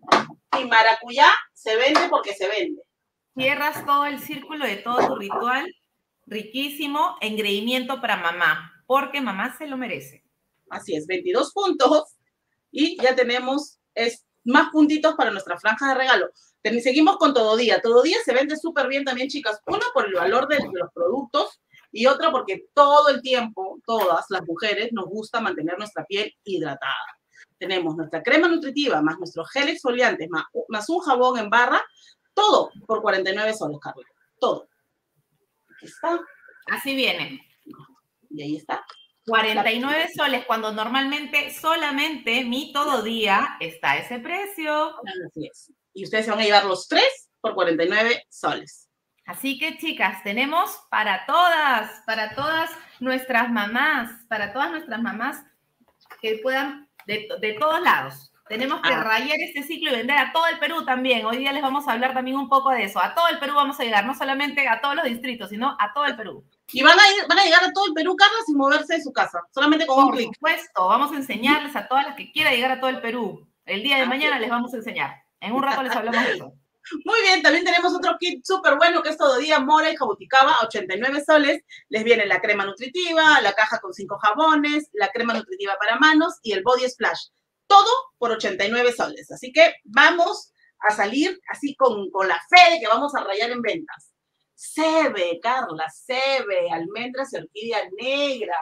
Y maracuyá se vende porque se vende. Cierras todo el círculo de todo tu ritual. Riquísimo engreimiento para mamá, porque mamá se lo merece. Así es, veintidós puntos y ya tenemos es, más puntitos para nuestra franja de regalo. Seguimos con Todo Día. Todo Día se vende súper bien también, chicas. Uno, por el valor de, de los productos y otro, porque todo el tiempo, todas las mujeres, nos gusta mantener nuestra piel hidratada. Tenemos nuestra crema nutritiva, más nuestros gel exfoliantes, más, más un jabón en barra, todo por cuarenta y nueve soles, Carla. Todo. Aquí está. Así viene. Y ahí está. cuarenta y nueve soles, cuando normalmente solamente mi Todo Día está a ese precio. Así es. Y ustedes se van a llevar los tres por cuarenta y nueve soles. Así que, chicas, tenemos para todas, para todas nuestras mamás, para todas nuestras mamás que puedan, de, de todos lados. Tenemos que ah. rayar este ciclo y vender a todo el Perú también. Hoy día les vamos a hablar también un poco de eso. A todo el Perú vamos a llegar, no solamente a todos los distritos, sino a todo el Perú. Y van a, ir, van a llegar a todo el Perú, Carla, sin moverse de su casa, solamente con un clic. Por supuesto, vamos a enseñarles a todas las que quieran llegar a todo el Perú. El día de ah, mañana sí. les vamos a enseñar. En un rato les hablamos de eso. Muy bien, también tenemos otro kit súper bueno que es Todo Día Mora y Jabuticaba a ochenta y nueve soles. Les viene la crema nutritiva, la caja con cinco jabones, la crema nutritiva para manos y el body splash. Todo por ochenta y nueve soles. Así que vamos a salir así con, con la fe de que vamos a rayar en ventas. Sebe, Carla, Sebe, almendras y orquídea negra.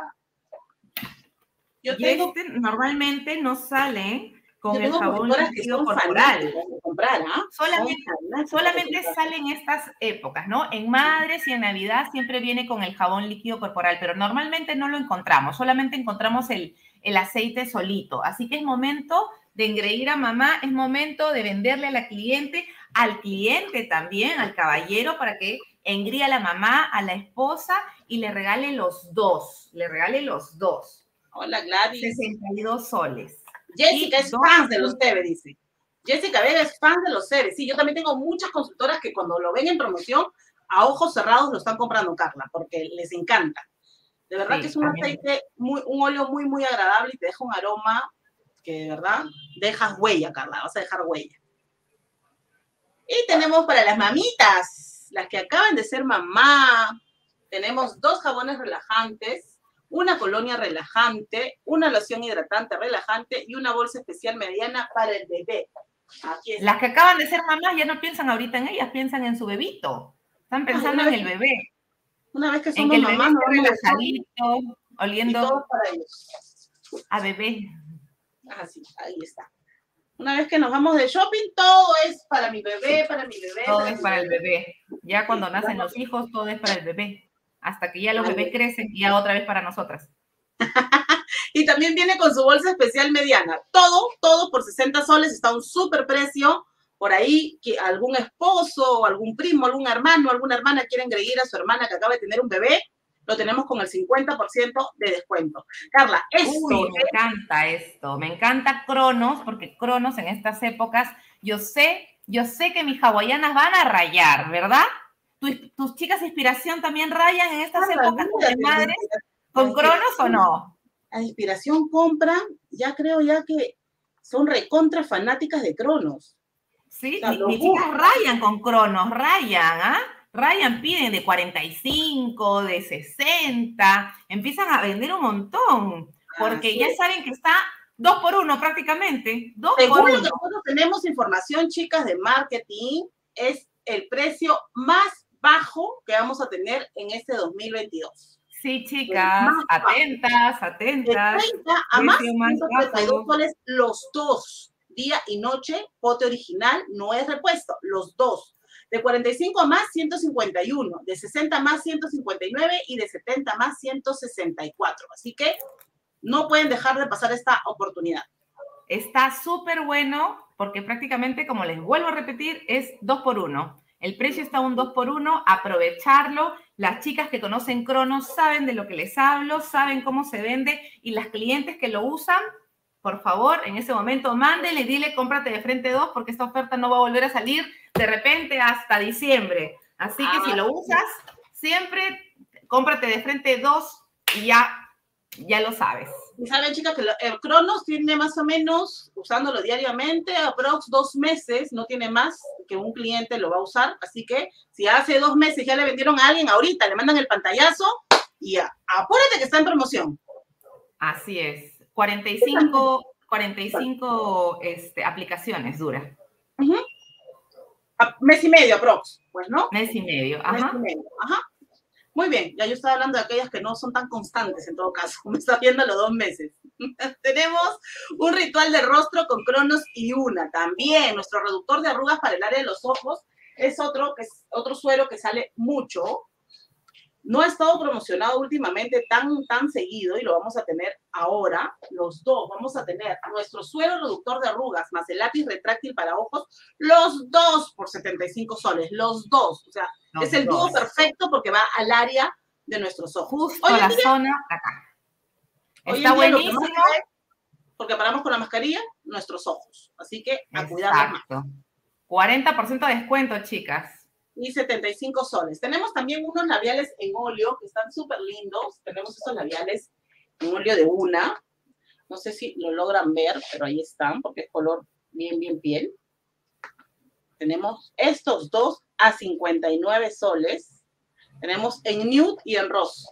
Yo y tengo, este normalmente no sale con el jabón líquido corporal. Comprar, ¿eh? Solamente, solamente sale en estas épocas, ¿no? En Madres y en Navidad siempre viene con el jabón líquido corporal, pero normalmente no lo encontramos, solamente encontramos el, el aceite solito. Así que es momento de engreír a mamá, es momento de venderle a la cliente, al cliente también, al caballero, para que engríe a la mamá, a la esposa y le regale los dos, le regale los dos. Hola, Gladys. sesenta y dos soles. Jessica es fan de los Sebe, dice. Jessica Vega es fan de los Sebe. Sí, yo también tengo muchas consultoras que cuando lo ven en promoción, a ojos cerrados lo están comprando, Carla, porque les encanta. De verdad sí, que es un también. aceite, muy, un óleo muy, muy agradable y te deja un aroma que de verdad dejas huella, Carla, vas a dejar huella. Y tenemos para las mamitas, las que acaban de ser mamá, tenemos dos jabones relajantes, una colonia relajante, una loción hidratante relajante y una bolsa especial mediana para el bebé. Aquí está. Las que acaban de ser mamás ya no piensan ahorita en ellas, piensan en su bebito. Están pensando en el bebé. Una vez que somos en que mamás, el bebé esté relajadito, oliendo para ellos. a bebé. Ah, sí, ahí está. Una vez que nos vamos de shopping, todo es para mi bebé, para mi bebé. Todo para es para bebé. el bebé. Ya cuando sí, nacen los hijos, todo es para el bebé. Hasta que ya los bebés crecen y ya otra vez para nosotras. Y también viene con su bolsa especial mediana. Todo, todo por sesenta soles, está a un súper precio. Por ahí, que algún esposo, algún primo, algún hermano, alguna hermana quiere engreír a su hermana que acaba de tener un bebé, lo tenemos con el cincuenta por ciento de descuento. Carla, esto... Uy, me encanta esto. Me encanta Cronos, porque Cronos en estas épocas, yo sé, yo sé que mis hawaianas van a rayar, ¿verdad? ¿Tus, tus chicas de inspiración también rayan en estas ah, épocas de madres con Cronos o no? La inspiración compran, ya creo ya que son recontra fanáticas de Cronos. Sí, o sea, mis mi chicas rayan con Cronos, rayan, ¿ah? ¿eh? Rayan, piden de cuarenta y cinco, de sesenta, empiezan a vender un montón, porque ah, sí. ya saben que está dos por uno prácticamente. Dos Según por lo uno. que nosotros tenemos información, chicas, de marketing, es el precio más bajo que vamos a tener en este dos mil veintidós. Sí, chicas, atentas, atentas. De treinta a más ciento treinta y dos soles los dos, día y noche, pote original, no es repuesto, los dos. De cuarenta y cinco a más, ciento cincuenta y uno, de sesenta más, ciento cincuenta y nueve y de setenta más, ciento sesenta y cuatro. Así que no pueden dejar de pasar esta oportunidad. Está súper bueno porque prácticamente, como les vuelvo a repetir, es dos por uno. El precio está un dos por uno, aprovecharlo. Las chicas que conocen Cronos saben de lo que les hablo, saben cómo se vende y las clientes que lo usan, por favor, en ese momento, mándele, dile, cómprate de frente dos porque esta oferta no va a volver a salir de repente hasta diciembre. Así que ah, si lo usas, siempre cómprate de frente dos y ya, ya lo sabes. Y saben, chicas, que el Cronos tiene más o menos, usándolo diariamente, aprox dos meses, no tiene más que un cliente lo va a usar. Así que si hace dos meses ya le vendieron a alguien, ahorita le mandan el pantallazo y ya, apúrate que está en promoción. Así es. cuarenta y cinco, cuarenta y cinco este, aplicaciones dura. Uh-huh. Mes y medio, aprox, pues, ¿no? Mes y medio, ajá. Mes y medio, ajá. Muy bien, ya yo estaba hablando de aquellas que no son tan constantes en todo caso, me está viendo los dos meses. Tenemos un ritual de rostro con Cronos y Una. También nuestro reductor de arrugas para el área de los ojos es otro, que es otro suero que sale mucho. No ha estado promocionado últimamente tan, tan seguido y lo vamos a tener ahora, los dos. Vamos a tener nuestro suero reductor de arrugas más el lápiz retráctil para ojos, los dos por setenta y cinco soles, los dos. O sea, los es el dos. Dúo perfecto porque va al área de nuestros ojos. Justo a la día, zona acá. Está buenísimo. Porque paramos con la mascarilla, nuestros ojos. Así que a cuidar más. cuarenta por ciento de descuento, chicas. Y setenta y cinco soles. Tenemos también unos labiales en óleo que están súper lindos. Tenemos estos labiales en óleo de Una. No sé si lo logran ver, pero ahí están, porque es color bien, bien piel. Tenemos estos dos a cincuenta y nueve soles. Tenemos en nude y en rosa.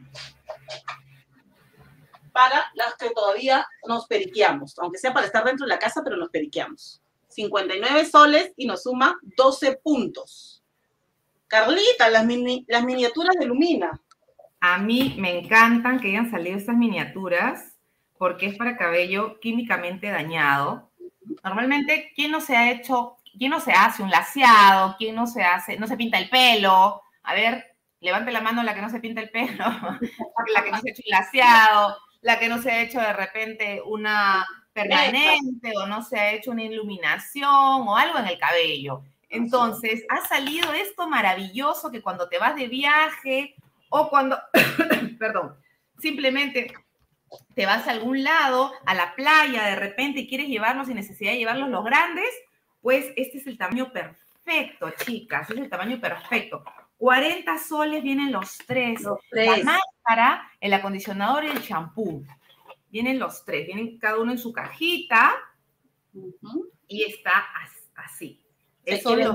Para las que todavía nos periqueamos, aunque sea para estar dentro de la casa, pero nos periqueamos. cincuenta y nueve soles y nos suma doce puntos. Carlita, las, mini, las miniaturas de Lumina. A mí me encantan que hayan salido estas miniaturas porque es para cabello químicamente dañado. Normalmente, ¿quién no se ha hecho, quién no se hace un laseado? ¿Quién no se hace, no se pinta el pelo? A ver, levante la mano la que no se pinta el pelo, la que no se ha hecho un laseado, la que no se ha hecho de repente una permanente o no se ha hecho una iluminación o algo en el cabello. Entonces, ha salido esto maravilloso que cuando te vas de viaje o cuando, perdón, simplemente te vas a algún lado, a la playa, de repente y quieres llevarlos sin necesidad de llevarlos los grandes, pues este es el tamaño perfecto, chicas, este es el tamaño perfecto. cuarenta soles vienen los tres. Los tres. La máscara, el acondicionador y el champú. Vienen los tres, vienen cada uno en su cajita uh-huh. y está así. Esos son los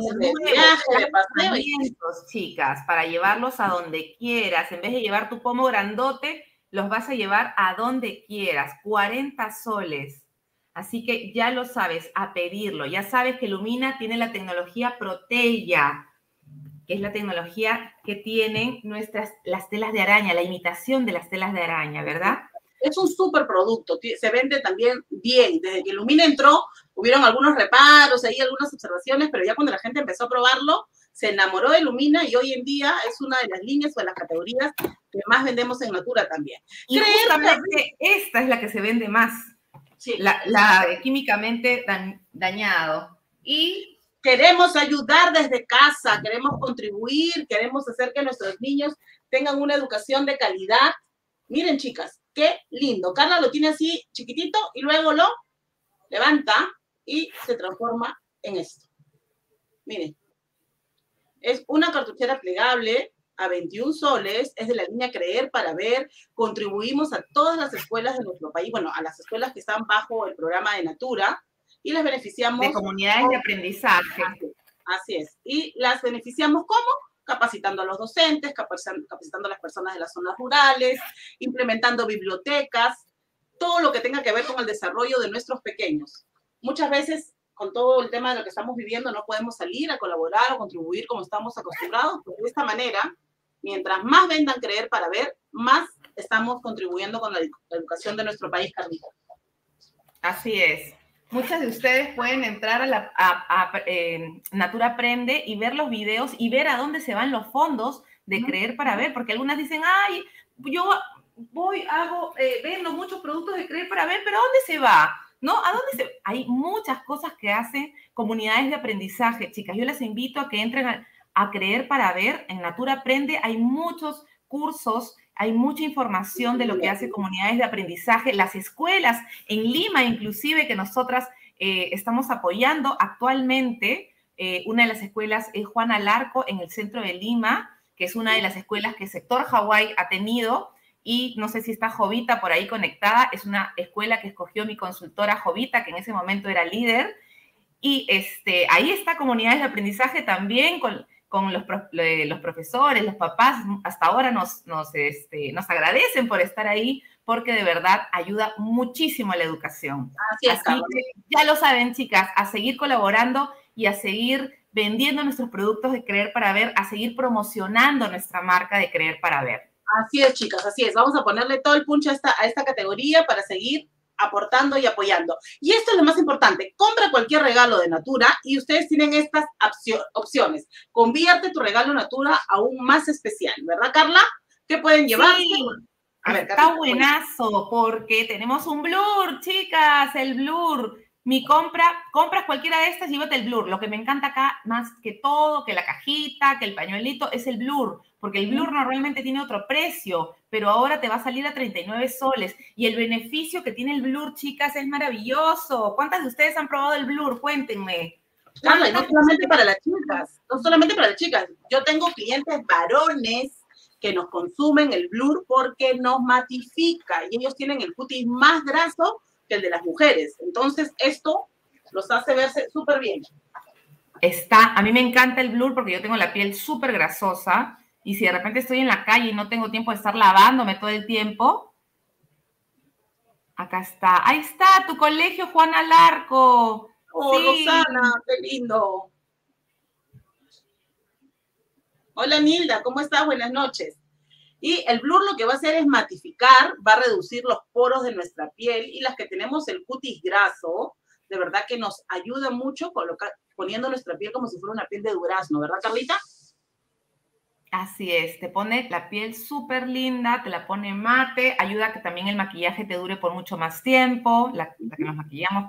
nuevos chicas, para llevarlos a donde quieras. En vez de llevar tu pomo grandote, los vas a llevar a donde quieras. cuarenta soles. Así que ya lo sabes, a pedirlo. Ya sabes que Lumina tiene la tecnología Protella, que es la tecnología que tienen nuestras, las telas de araña, la imitación de las telas de araña, ¿verdad? Es un súper producto, se vende también bien. Desde que Lumina entró, hubieron algunos reparos, ahí algunas observaciones, pero ya cuando la gente empezó a probarlo, se enamoró de Lumina y hoy en día es una de las líneas o de las categorías que más vendemos en Natura también. Y justamente esta es la que se vende más, sí. la, la químicamente da, dañado. Y queremos ayudar desde casa, queremos contribuir, queremos hacer que nuestros niños tengan una educación de calidad. Miren, chicas, qué lindo. Carla lo tiene así chiquitito y luego lo levanta y se transforma en esto. Miren. Es una cartuchera plegable a veintiún soles. Es de la línea Creer para Ver. Contribuimos a todas las escuelas de nuestro país. Bueno, a las escuelas que están bajo el programa de Natura. Y las beneficiamos. De comunidades de aprendizaje. Así, así es. Y las beneficiamos ¿cómo? Capacitando a los docentes, capacitando a las personas de las zonas rurales, implementando bibliotecas, todo lo que tenga que ver con el desarrollo de nuestros pequeños. Muchas veces, con todo el tema de lo que estamos viviendo, no podemos salir a colaborar o contribuir como estamos acostumbrados, pero de esta manera, Mientras más vendan creer para ver, más estamos contribuyendo con la, la educación de nuestro país, Carlita. Así es. Muchas de ustedes pueden entrar a, la, a, a eh, Natura Aprende y ver los videos y ver a dónde se van los fondos de uh-huh. Creer para Ver, porque algunas dicen, ay, yo voy, hago, eh, vendo muchos productos de Creer para Ver, pero ¿a dónde se va? ¿No? ¿A dónde se...? Hay muchas cosas que hacen comunidades de aprendizaje, chicas. Yo les invito a que entren a, a Creer para Ver. En Natura Aprende hay muchos cursos, hay mucha información de lo que hace comunidades de aprendizaje, las escuelas en Lima inclusive que nosotras eh, estamos apoyando actualmente. Eh, una de las escuelas es Juana Larco en el centro de Lima, que es una de las escuelas que el sector Hawái ha tenido, y no sé si está Jovita por ahí conectada, es una escuela que escogió mi consultora Jovita, que en ese momento era líder, y este, ahí está comunidades de aprendizaje también con... con los, los profesores, los papás, hasta ahora nos, nos, este, nos agradecen por estar ahí, porque de verdad ayuda muchísimo a la educación. Así es, Así que ya lo saben, chicas, a seguir colaborando y a seguir vendiendo nuestros productos de Creer para Ver, a seguir promocionando nuestra marca de Creer para Ver. Así es, chicas, así es. Vamos a ponerle todo el punch a esta, a esta categoría para seguir aportando y apoyando. Y esto es lo más importante. Compra cualquier regalo de Natura y ustedes tienen estas opciones. Convierte tu regalo Natura aún más especial, ¿verdad, Carla? ¿Qué pueden llevar? Sí. A ver, está Carla, buenazo porque tenemos un blur, chicas, el blur. Mi compra, compras cualquiera de estas, llévate el blur. Lo que me encanta acá, más que todo, que la cajita, que el pañuelito, es el blur. Porque el blur normalmente tiene otro precio, pero ahora te va a salir a treinta y nueve soles. Y el beneficio que tiene el blur, chicas, es maravilloso. ¿Cuántas de ustedes han probado el blur? Cuéntenme. Carla, y no solamente para las chicas, no solamente para las chicas. Yo tengo clientes varones que nos consumen el blur porque nos matifica y ellos tienen el cutis más graso que el de las mujeres. Entonces, esto los hace verse súper bien. Está, a mí me encanta el blur porque yo tengo la piel súper grasosa y si de repente estoy en la calle y no tengo tiempo de estar lavándome todo el tiempo, acá está. Ahí está, tu colegio, Juana Larco. Oh, sí. Rosana, qué lindo. Hola, Nilda, ¿cómo estás? Buenas noches. Y el blur lo que va a hacer es matificar, va a reducir los poros de nuestra piel y las que tenemos el cutis graso, de verdad que nos ayuda mucho colocar, poniendo nuestra piel como si fuera una piel de durazno, ¿verdad, Carlita? Así es, te pone la piel súper linda, te la pone mate, ayuda a que también el maquillaje te dure por mucho más tiempo, la, la que nos maquillamos,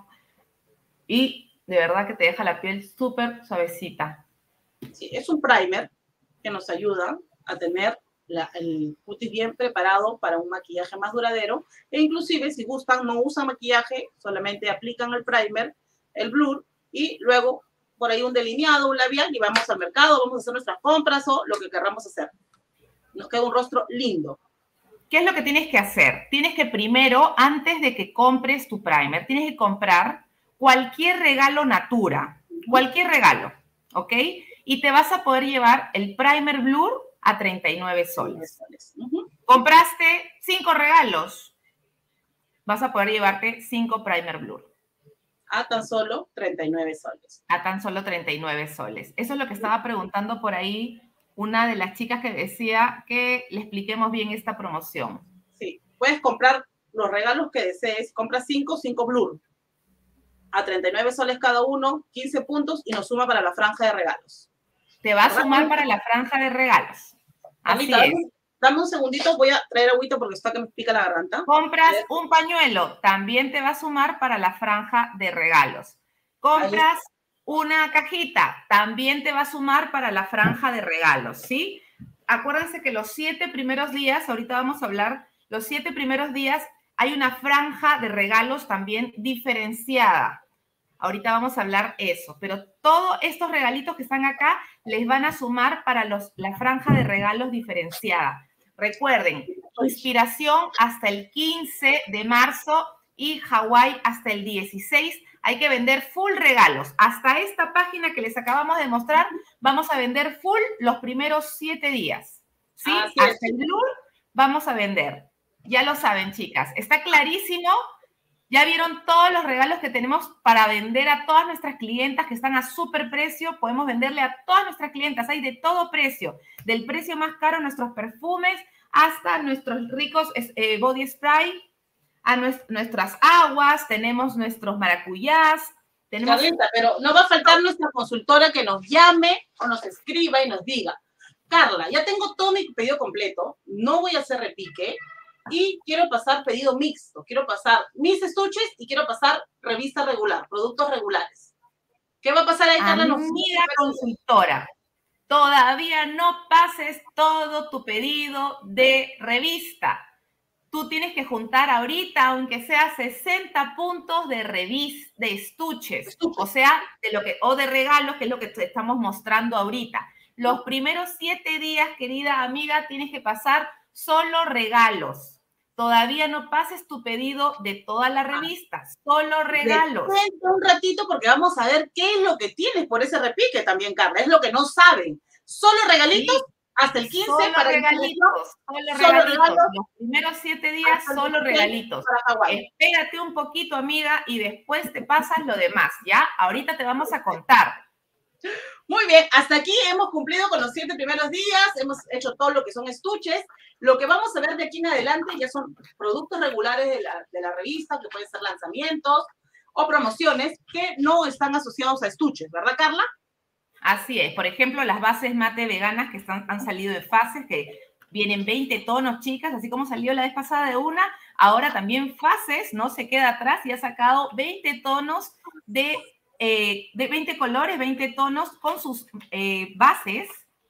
y de verdad que te deja la piel súper suavecita. Sí, es un primer que nos ayuda a tener La, el cutis bien preparado para un maquillaje más duradero e inclusive si gustan no usan maquillaje, solamente aplican el primer, el blur y luego por ahí un delineado, un labial y vamos al mercado, vamos a hacer nuestras compras o lo que queramos hacer. Nos queda un rostro lindo. ¿Qué es lo que tienes que hacer? Tienes que primero, antes de que compres tu primer, tienes que comprar cualquier regalo Natura, cualquier regalo, ¿ok? Y te vas a poder llevar el primer blur a treinta y nueve soles. Uh-huh. Compraste cinco regalos, vas a poder llevarte cinco primer blur. A tan solo treinta y nueve soles. A tan solo treinta y nueve soles. Eso es lo que estaba preguntando por ahí una de las chicas que decía que le expliquemos bien esta promoción. Sí, puedes comprar los regalos que desees. Compra cinco, cinco blur. A treinta y nueve soles cada uno, quince puntos y nos suma para la franja de regalos. Te va a sumar para la franja de regalos. Así Anita, es. Dame, dame un segundito, voy a traer agüita porque está que me pica la garganta. Compras un pañuelo, también te va a sumar para la franja de regalos. Compras una cajita, también te va a sumar para la franja de regalos, ¿sí? Acuérdense que los siete primeros días, ahorita vamos a hablar, los siete primeros días hay una franja de regalos también diferenciada. Ahorita vamos a hablar eso, pero todos estos regalitos que están acá les van a sumar para los, la franja de regalos diferenciada. Recuerden, inspiración hasta el quince de marzo y Hawái hasta el dieciséis. Hay que vender full regalos. Hasta esta página que les acabamos de mostrar, vamos a vender full los primeros siete días. ¿Sí? Así hasta es. el blur vamos a vender. Ya lo saben, chicas. Está clarísimo. Ya vieron todos los regalos que tenemos para vender a todas nuestras clientas que están a súper precio. Podemos venderle a todas nuestras clientas. Hay de todo precio. Del precio más caro, nuestros perfumes, hasta nuestros ricos eh, body spray, a nuest nuestras aguas, tenemos nuestros maracuyás. Tenemos... Carlita, pero no va a faltar nuestra consultora que nos llame o nos escriba y nos diga: Carla, ya tengo todo mi pedido completo, no voy a hacer repique y quiero pasar pedido mixto, quiero pasar mis estuches y quiero pasar revista regular, productos regulares. ¿Qué va a pasar ahí, Carla? Amiga consultora, todavía no pases todo tu pedido de revista. Tú tienes que juntar ahorita, aunque sea sesenta puntos de revis, de estuches, estuches, o sea, de lo que, o de regalos, que es lo que te estamos mostrando ahorita. Los primeros siete días, querida amiga, tienes que pasar solo regalos. Todavía no pases tu pedido de todas las revistas, solo regalos. Detente un ratito porque vamos a ver qué es lo que tienes por ese repique también, Carla. Es lo que no saben. Solo regalitos. Sí. Hasta el quince solo para regalitos, solo, solo regalitos. Regalos. Los primeros siete días solo regalitos. Espérate un poquito, amiga, y después te pasas lo demás, ¿ya? Ahorita te vamos a contar. Muy bien, hasta aquí hemos cumplido con los siete primeros días, hemos hecho todo lo que son estuches. Lo que vamos a ver de aquí en adelante ya son productos regulares de la, de la revista, que pueden ser lanzamientos o promociones que no están asociados a estuches, ¿verdad, Carla? Así es. Por ejemplo, las bases mate veganas que están, han salido de fases, que vienen veinte tonos, chicas, así como salió la vez pasada de una, ahora también fases, no se queda atrás y ha sacado veinte tonos de, eh, de veinte colores, veinte tonos con sus eh, bases.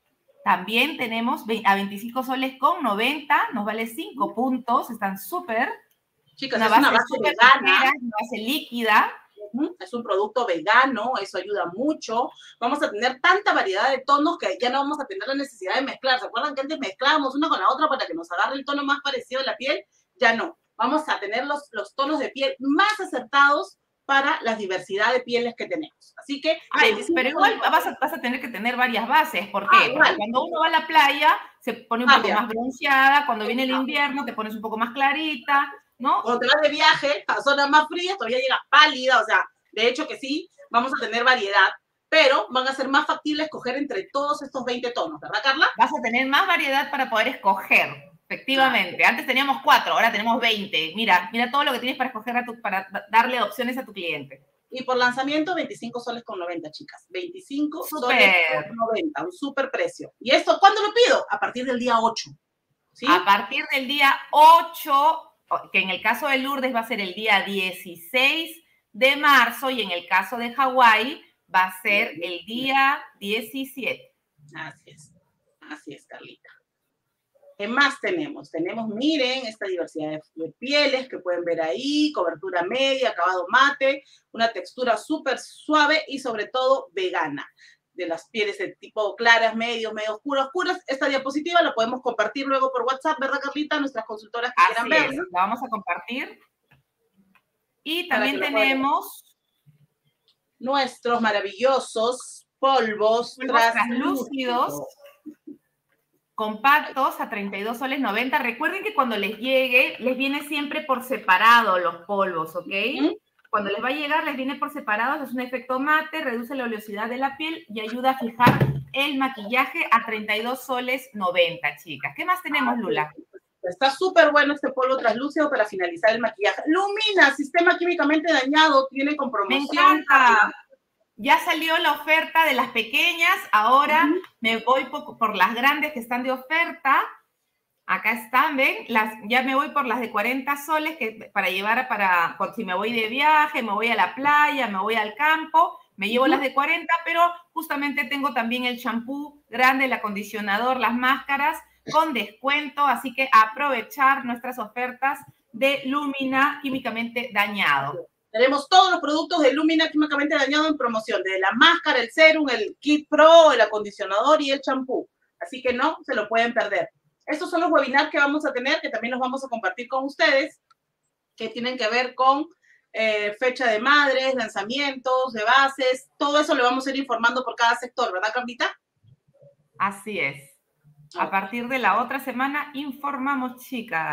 También tenemos a veinticinco soles con noventa, nos vale cinco puntos, están súper. Chicas, una base, es una base vegana, ligera, una base líquida. Es un producto vegano, eso ayuda mucho. Vamos a tener tanta variedad de tonos que ya no vamos a tener la necesidad de mezclar. ¿Se acuerdan que antes mezclábamos una con la otra para que nos agarre el tono más parecido a la piel? Ya no. Vamos a tener los, los tonos de piel más acertados para la diversidad de pieles que tenemos. Así que... Ay, pero igual vas a, vas a tener que tener varias bases. ¿Por qué? Ah, porque cuando uno va a la playa se pone un ah, poco bien. más bronceada. Cuando viene el invierno te pones un poco más clarita, ¿no? Cuando te vas de viaje a zonas más frías, todavía llegas pálida, o sea, de hecho que sí, vamos a tener variedad, pero van a ser más factibles escoger entre todos estos veinte tonos, ¿verdad, Carla? Vas a tener más variedad para poder escoger, efectivamente. Claro. Antes teníamos cuatro, ahora tenemos veinte. Mira, mira todo lo que tienes para escoger, a tu, para darle opciones a tu cliente. Y por lanzamiento, veinticinco soles con noventa, chicas. veinticinco soles con noventa, un súper precio. ¿Y esto cuándo lo pido? A partir del día ocho. ¿Sí? A partir del día ocho, que en el caso de Lourdes va a ser el día dieciséis de marzo y en el caso de Hawái va a ser el día diecisiete. Así es, así es, Carlita. ¿Qué más tenemos? Tenemos, miren, esta diversidad de, de pieles que pueden ver ahí, cobertura media, acabado mate, una textura súper suave y sobre todo vegana. De las pieles de tipo claras, medios, medio oscuras, oscuras. Esta diapositiva la podemos compartir luego por WhatsApp, ¿verdad, Carlita? Nuestras consultoras que Así quieran es, verla. La vamos a compartir. Y también tenemos nuestros maravillosos polvos, polvos translúcidos, compactos a treinta y dos soles noventa. Recuerden que cuando les llegue, les viene siempre por separado los polvos, ¿ok? Uh-huh. Cuando les va a llegar, les viene por separado, es un efecto mate, reduce la oleosidad de la piel y ayuda a fijar el maquillaje a treinta y dos soles noventa, chicas. ¿Qué más tenemos, Lula? Está súper bueno este polvo translúcido para finalizar el maquillaje. Lumina, sistema químicamente dañado, tiene con promoción. Me encanta. Ya salió la oferta de las pequeñas, ahora uh-huh. me voy por, por las grandes que están de oferta. Acá están, ¿ven? Las, ya me voy por las de cuarenta soles que, para llevar para, si me voy de viaje, me voy a la playa, me voy al campo, me llevo uh-huh. las de cuarenta, pero justamente tengo también el champú grande, el acondicionador, las máscaras con descuento, así que aprovechar nuestras ofertas de Lumina químicamente dañado. Tenemos todos los productos de Lumina químicamente dañado en promoción, desde la máscara, el serum, el kit pro, el acondicionador y el champú. Así que no se lo pueden perder. Estos son los webinars que vamos a tener, que también los vamos a compartir con ustedes, que tienen que ver con eh, fecha de madres, lanzamientos, de bases, todo eso lo vamos a ir informando por cada sector, ¿verdad, Carlita? Así es. A partir de la otra semana informamos, chicas.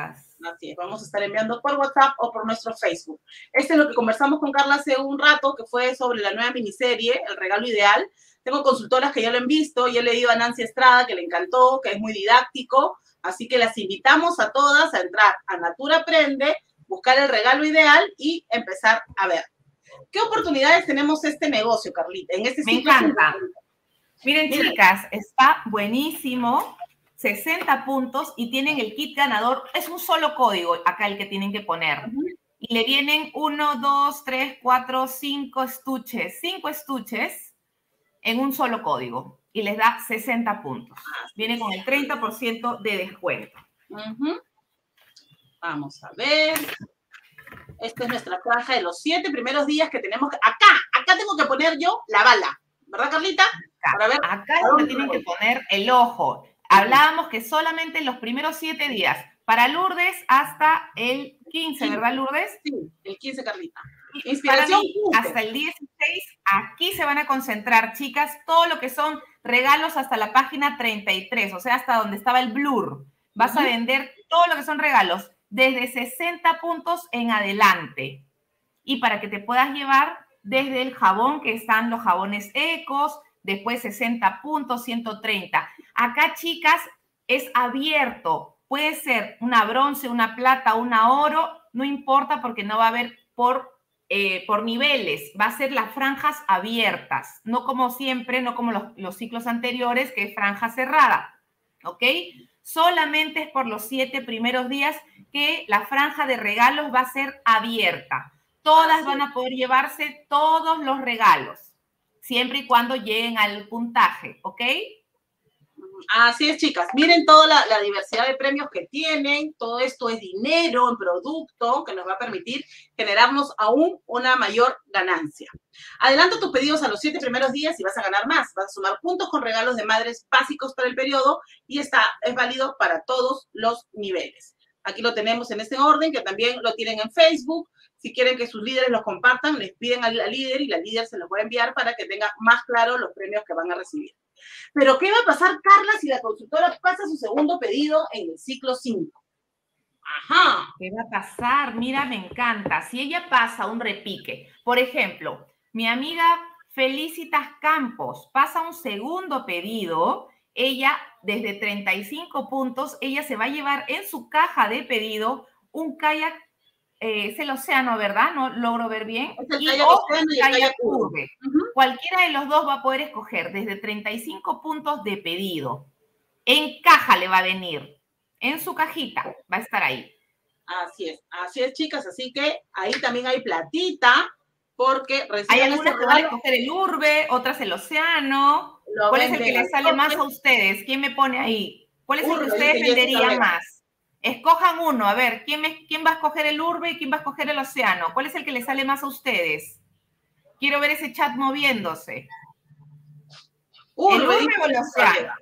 Así es, vamos a estar enviando por WhatsApp o por nuestro Facebook. Este es lo que conversamos con Carla hace un rato, que fue sobre la nueva miniserie, El Regalo Ideal. Tengo consultoras que ya lo han visto, y he leído a Nancy Estrada, que le encantó, que es muy didáctico, así que las invitamos a todas a entrar a Natura Aprende, buscar el regalo ideal y empezar a ver. ¿Qué oportunidades tenemos este negocio, Carlita? En este Me encanta. Miren, Miren, chicas, está buenísimo. sesenta puntos y tienen el kit ganador. Es un solo código acá el que tienen que poner. Uh-huh. Y le vienen uno, dos, tres, cuatro, cinco estuches. Cinco estuches en un solo código. Y les da sesenta puntos. Viene con el treinta por ciento de descuento. Uh-huh. Vamos a ver. Esta es nuestra franja de los siete primeros días que tenemos. Que... Acá, acá tengo que poner yo la bala. ¿Verdad, Carlita? Acá, Para ver, acá es donde tienen que poner el ojo. Hablábamos que solamente los primeros siete días, para Lourdes hasta el quince, ¿verdad, Lourdes? Sí, el quince, Carlita. Inspiración mí, hasta el dieciséis, aquí se van a concentrar, chicas, todo lo que son regalos hasta la página treinta y tres, o sea, hasta donde estaba el blur. Vas uh-huh. a vender todo lo que son regalos, desde sesenta puntos en adelante. Y para que te puedas llevar desde el jabón, que están los jabones ecos, después sesenta puntos, ciento treinta. Acá, chicas, es abierto. Puede ser una bronce, una plata, una oro, no importa porque no va a haber por, eh, por niveles. Va a ser las franjas abiertas, no como siempre, no como los, los ciclos anteriores, que es franja cerrada, ¿ok? Solamente es por los siete primeros días que la franja de regalos va a ser abierta. Todas van a poder llevarse todos los regalos, siempre y cuando lleguen al puntaje, ¿ok? Así es, chicas. Miren toda la, la diversidad de premios que tienen. Todo esto es dinero en producto que nos va a permitir generarnos aún una mayor ganancia. Adelanta tus pedidos a los siete primeros días y vas a ganar más. Vas a sumar puntos con regalos de madres básicos para el periodo y está, es válido para todos los niveles. Aquí lo tenemos en este orden, que también lo tienen en Facebook. Si quieren que sus líderes los compartan, les piden a la líder y la líder se los va a enviar para que tenga más claro los premios que van a recibir. Pero, ¿qué va a pasar, Carla, si la consultora pasa su segundo pedido en el ciclo cinco? Ajá. ¿Qué va a pasar? Mira, me encanta. Si ella pasa un repique, por ejemplo, mi amiga Felicitas Campos pasa un segundo pedido, ella, desde treinta y cinco puntos, ella se va a llevar en su caja de pedido un kayak. Eh, es el océano, ¿verdad? No logro ver bien. Es el y kayak o océano y el kayak kayak urbe. Uh-huh. Cualquiera de los dos va a poder escoger desde treinta y cinco puntos de pedido. En caja le va a venir. En su cajita va a estar ahí. Así es, así es, chicas. Así que ahí también hay platita, porque hay algunas que van a escoger el urbe, otras el océano. ¿Cuál es el que les sale más a ustedes? ¿Quién me pone ahí? ¿Cuál es el que ustedes venderían más? Escojan uno, a ver, ¿quién, me, ¿quién va a escoger el urbe y quién va a escoger el océano? ¿Cuál es el que les sale más a ustedes? Quiero ver ese chat moviéndose. Urbe, ¿el urbe o el océano?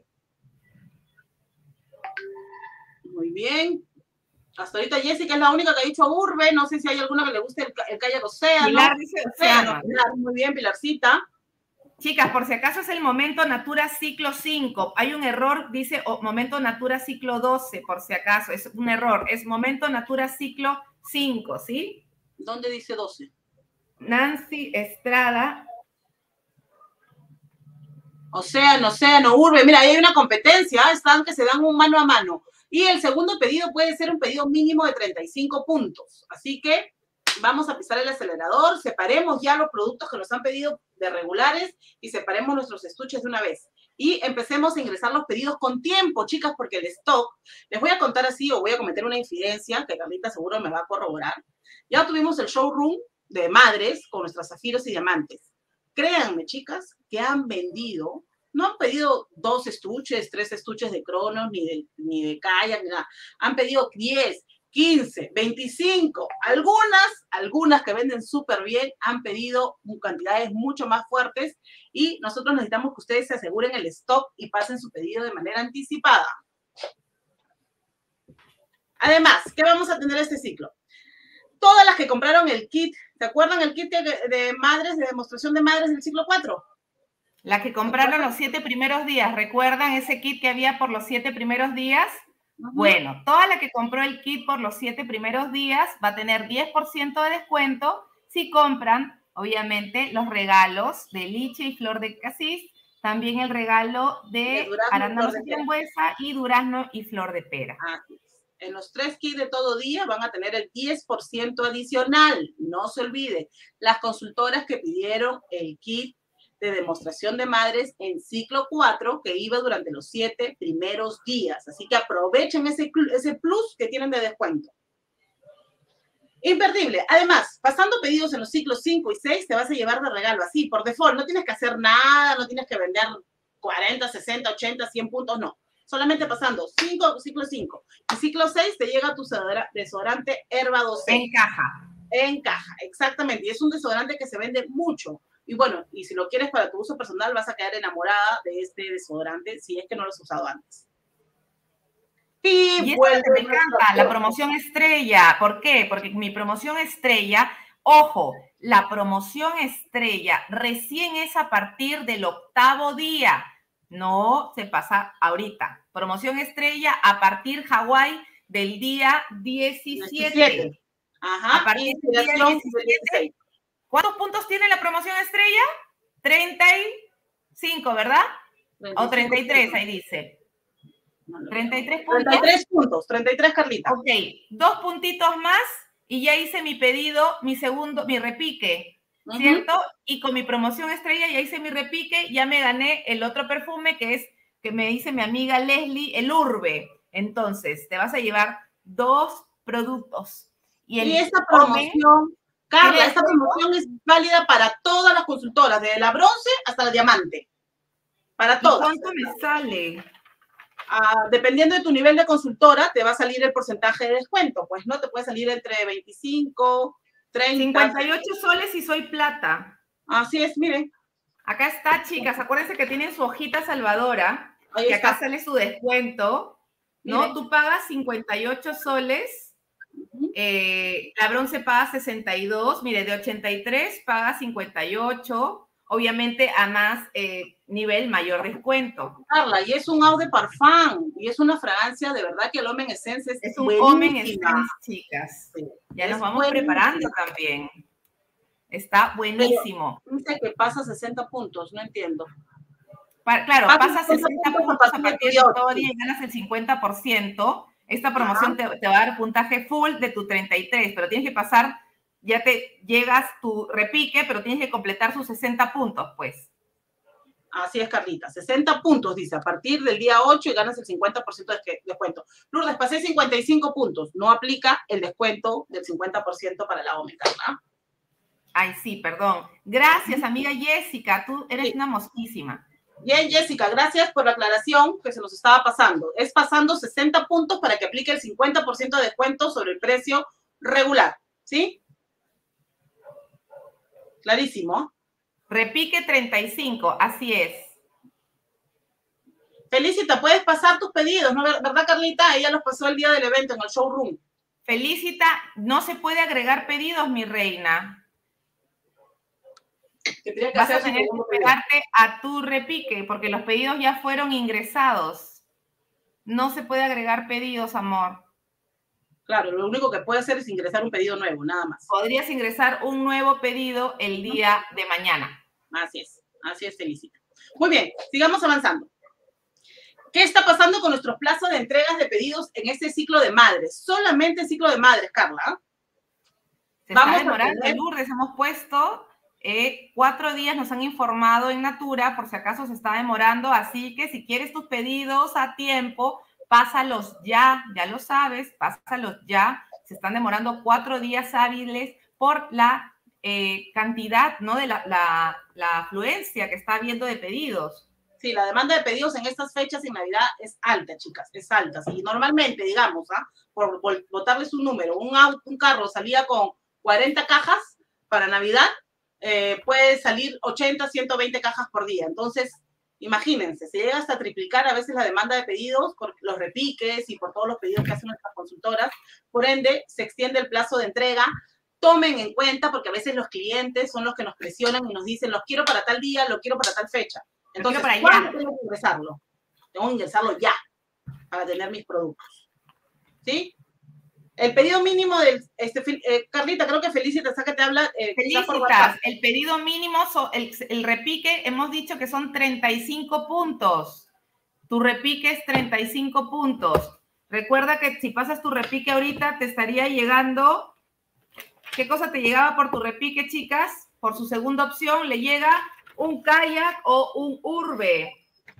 Muy bien. Hasta ahorita Jessica es la única que ha dicho urbe. No sé si hay alguna que le guste el, el kayak océano. Pilar dice océano. Pilar, muy bien, Pilarcita. Chicas, por si acaso es el momento Natura ciclo cinco. Hay un error, dice oh, momento Natura ciclo doce, por si acaso. Es un error. Es momento Natura ciclo cinco, ¿sí? ¿Dónde dice doce? Nancy Estrada. Océano, océano, urbe. Mira, ahí hay una competencia. Están que se dan un mano a mano. Y el segundo pedido puede ser un pedido mínimo de treinta y cinco puntos. Así que vamos a pisar el acelerador, separemos ya los productos que nos han pedido de regulares y separemos nuestros estuches de una vez. Y empecemos a ingresar los pedidos con tiempo, chicas, porque el stock, les voy a contar así o voy a cometer una infidencia, que Carlita seguro me va a corroborar. Ya tuvimos el showroom de madres con nuestros zafiros y diamantes. Créanme, chicas, que han vendido, no han pedido dos estuches, tres estuches de Cronos, ni de, ni de kayak, ni nada. Han pedido diez, quince, veinticinco, algunas, algunas que venden súper bien han pedido cantidades mucho más fuertes y nosotros necesitamos que ustedes se aseguren el stock y pasen su pedido de manera anticipada. Además, ¿qué vamos a tener este ciclo? Todas las que compraron el kit, ¿se acuerdan el kit de, de madres, de demostración de madres del ciclo cuatro? Las que compraron los siete primeros días, ¿recuerdan ese kit que había por los siete primeros días? Uh-huh. Bueno, toda la que compró el kit por los siete primeros días va a tener diez por ciento de descuento si compran, obviamente, los regalos de liche y flor de casis, también el regalo de, de arándanos y frambuesa y durazno y flor de pera. Ah, en los tres kits de todo día van a tener el diez por ciento adicional. No se olvide, las consultoras que pidieron el kit de demostración de madres en ciclo cuatro, que iba durante los siete primeros días. Así que aprovechen ese, ese plus que tienen de descuento. Imperdible. Además, pasando pedidos en los ciclos cinco y seis, te vas a llevar de regalo así, por default. No tienes que hacer nada, no tienes que vender cuarenta, sesenta, ochenta, cien puntos, no. Solamente pasando cinco, ciclo cinco y ciclo seis te llega tu desodorante Herba doce. En caja. En caja, exactamente. Y es un desodorante que se vende mucho. Y bueno, y si lo quieres para tu uso personal, vas a quedar enamorada de este desodorante si es que no lo has usado antes. Y, y vuelve me encanta, la promoción estrella. ¿Por qué? Porque mi promoción estrella, ojo, la promoción estrella recién es a partir del octavo día. No se pasa ahorita. Promoción estrella a partir Hawái del día diecisiete. diecisiete. Ajá. A partir del día diecisiete. ¿Cuántos puntos tiene la promoción estrella? treinta y cinco, ¿verdad? treinta y cinco, o treinta y tres, ahí dice. treinta y tres puntos. treinta y tres puntos, treinta y tres, Carlita. Ok, dos puntitos más y ya hice mi pedido, mi segundo, mi repique, ¿cierto? Uh-huh. Y con mi promoción estrella ya hice mi repique, ya me gané el otro perfume que es, que me dice mi amiga Leslie, el Urbe. Entonces, te vas a llevar dos productos. Y, el y esta promoción... Carla, esta promoción es válida para todas las consultoras, desde la bronce hasta la diamante. Para todas. ¿Cuánto me sale? Ah, dependiendo de tu nivel de consultora, te va a salir el porcentaje de descuento. Pues no, te puede salir entre veinticinco, treinta. cincuenta y ocho soles y soy plata. Así es, miren. Acá está, chicas. Acuérdense que tienen su hojita salvadora. Ahí y está. Acá sale su descuento. ¿No? Miren. Tú pagas cincuenta y ocho soles. Eh, la bronce paga sesenta y dos, mire, de ochenta y tres paga cincuenta y ocho, obviamente a más eh, nivel, mayor descuento. Carla, y es un eau de parfum, y es una fragancia de verdad que el Homen Essence es, es un Homen Essence, chicas. Sí, ya nos vamos buenísima. preparando también. Está buenísimo. Pero dice que pasa sesenta puntos, no entiendo. Pa claro, pasa, pasa sesenta puntos a partir de todo día y ganas el cincuenta por ciento. Esta promoción te, te va a dar puntaje full de tu treinta y tres, pero tienes que pasar, ya te llegas tu repique, pero tienes que completar sus sesenta puntos, pues. Así es, Carlita. sesenta puntos, dice, a partir del día ocho y ganas el cincuenta por ciento de descuento. Lourdes, pasé cincuenta y cinco puntos. No aplica el descuento del cincuenta por ciento para la Homen, Carla. Ay, sí, perdón. Gracias, amiga Jessica. Tú eres sí. una mosquísima. Bien, Jessica, gracias por la aclaración que se nos estaba pasando. Es pasando sesenta puntos para que aplique el cincuenta por ciento de descuento sobre el precio regular, ¿sí? Clarísimo. Repique treinta y cinco, así es. Felicita, puedes pasar tus pedidos, ¿no? ¿Verdad, Carlita? Ella los pasó el día del evento en el showroom. Felicita, no se puede agregar pedidos, mi reina. Que que Vas a tener que esperarte a tu repique, porque los pedidos ya fueron ingresados. No se puede agregar pedidos, amor. Claro, lo único que puede hacer es ingresar un pedido nuevo, nada más. Podrías ingresar un nuevo pedido el día de mañana. Así es, así es, Felicita. Muy bien, sigamos avanzando. ¿Qué está pasando con nuestros plazos de entregas de pedidos en este ciclo de madres? Solamente ciclo de madres, Carla. Se Vamos está demorando, tener... Lourdes, hemos puesto... Eh, cuatro días nos han informado en Natura, por si acaso se está demorando, así que si quieres tus pedidos a tiempo, pásalos ya, ya lo sabes, pásalos ya. Se están demorando cuatro días hábiles por la eh, cantidad, ¿no? De la, la, la afluencia que está habiendo de pedidos. Sí, la demanda de pedidos en estas fechas en Navidad es alta, chicas, es alta. Y normalmente, digamos, ¿ah? por, por botarles un número, un, auto, un carro salía con cuarenta cajas para Navidad, Eh, puede salir ochenta, ciento veinte cajas por día. Entonces, imagínense, se llega hasta triplicar a veces la demanda de pedidos por los repiques y por todos los pedidos que hacen nuestras consultoras. Por ende, se extiende el plazo de entrega. Tomen en cuenta, porque a veces los clientes son los que nos presionan y nos dicen, los quiero para tal día, lo quiero para tal fecha. Entonces, para ¿cuándo tengo que ingresarlo? Tengo que ingresarlo ya para tener mis productos. ¿sí? El pedido mínimo del, este, eh, Carlita, creo que Felicitas, que te habla. Eh, Felicitas, el pedido mínimo, so, el, el repique, hemos dicho que son treinta y cinco puntos. Tu repique es treinta y cinco puntos. Recuerda que si pasas tu repique ahorita, te estaría llegando. ¿Qué cosa te llegaba por tu repique, chicas? Por su segunda opción, le llega un kayak o un urbe.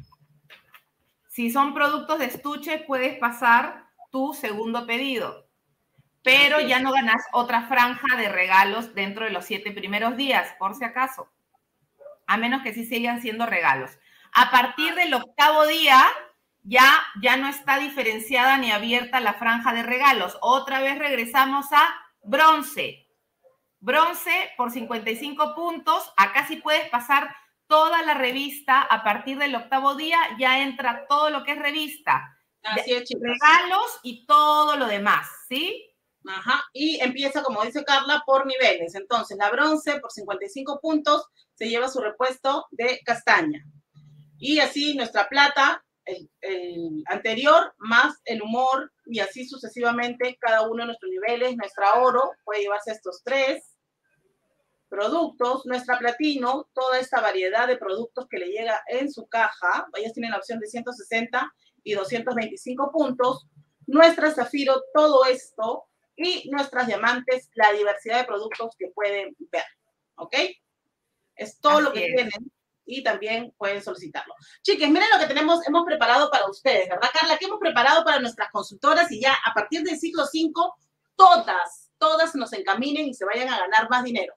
Si son productos de estuche, puedes pasar tu segundo pedido. Pero ya no ganas otra franja de regalos dentro de los siete primeros días, por si acaso. A menos que sí sigan siendo regalos. A partir del octavo día, ya, ya no está diferenciada ni abierta la franja de regalos. Otra vez regresamos a bronce. Bronce por cincuenta y cinco puntos. Acá sí puedes pasar toda la revista. A partir del octavo día ya entra todo lo que es revista. Así es, chicos. Regalos y todo lo demás, ¿sí? Ajá, y empieza, como dice Carla, por niveles. Entonces, la bronce por cincuenta y cinco puntos se lleva su repuesto de castaña. Y así nuestra plata, el, el anterior, más el humor, y así sucesivamente, cada uno de nuestros niveles. Nuestra oro puede llevarse estos tres productos. Nuestra platino, toda esta variedad de productos que le llega en su caja. Ellas tienen la opción de ciento sesenta y doscientos veinticinco puntos. Nuestra zafiro, todo esto. Y nuestras diamantes, la diversidad de productos que pueden ver, ¿ok? Es todo Así lo que es. tienen y también pueden solicitarlo. Chicas, miren lo que tenemos, hemos preparado para ustedes, ¿verdad, Carla? ¿Qué hemos preparado para nuestras consultoras? Y ya a partir del ciclo cinco, todas, todas nos encaminen y se vayan a ganar más dinero.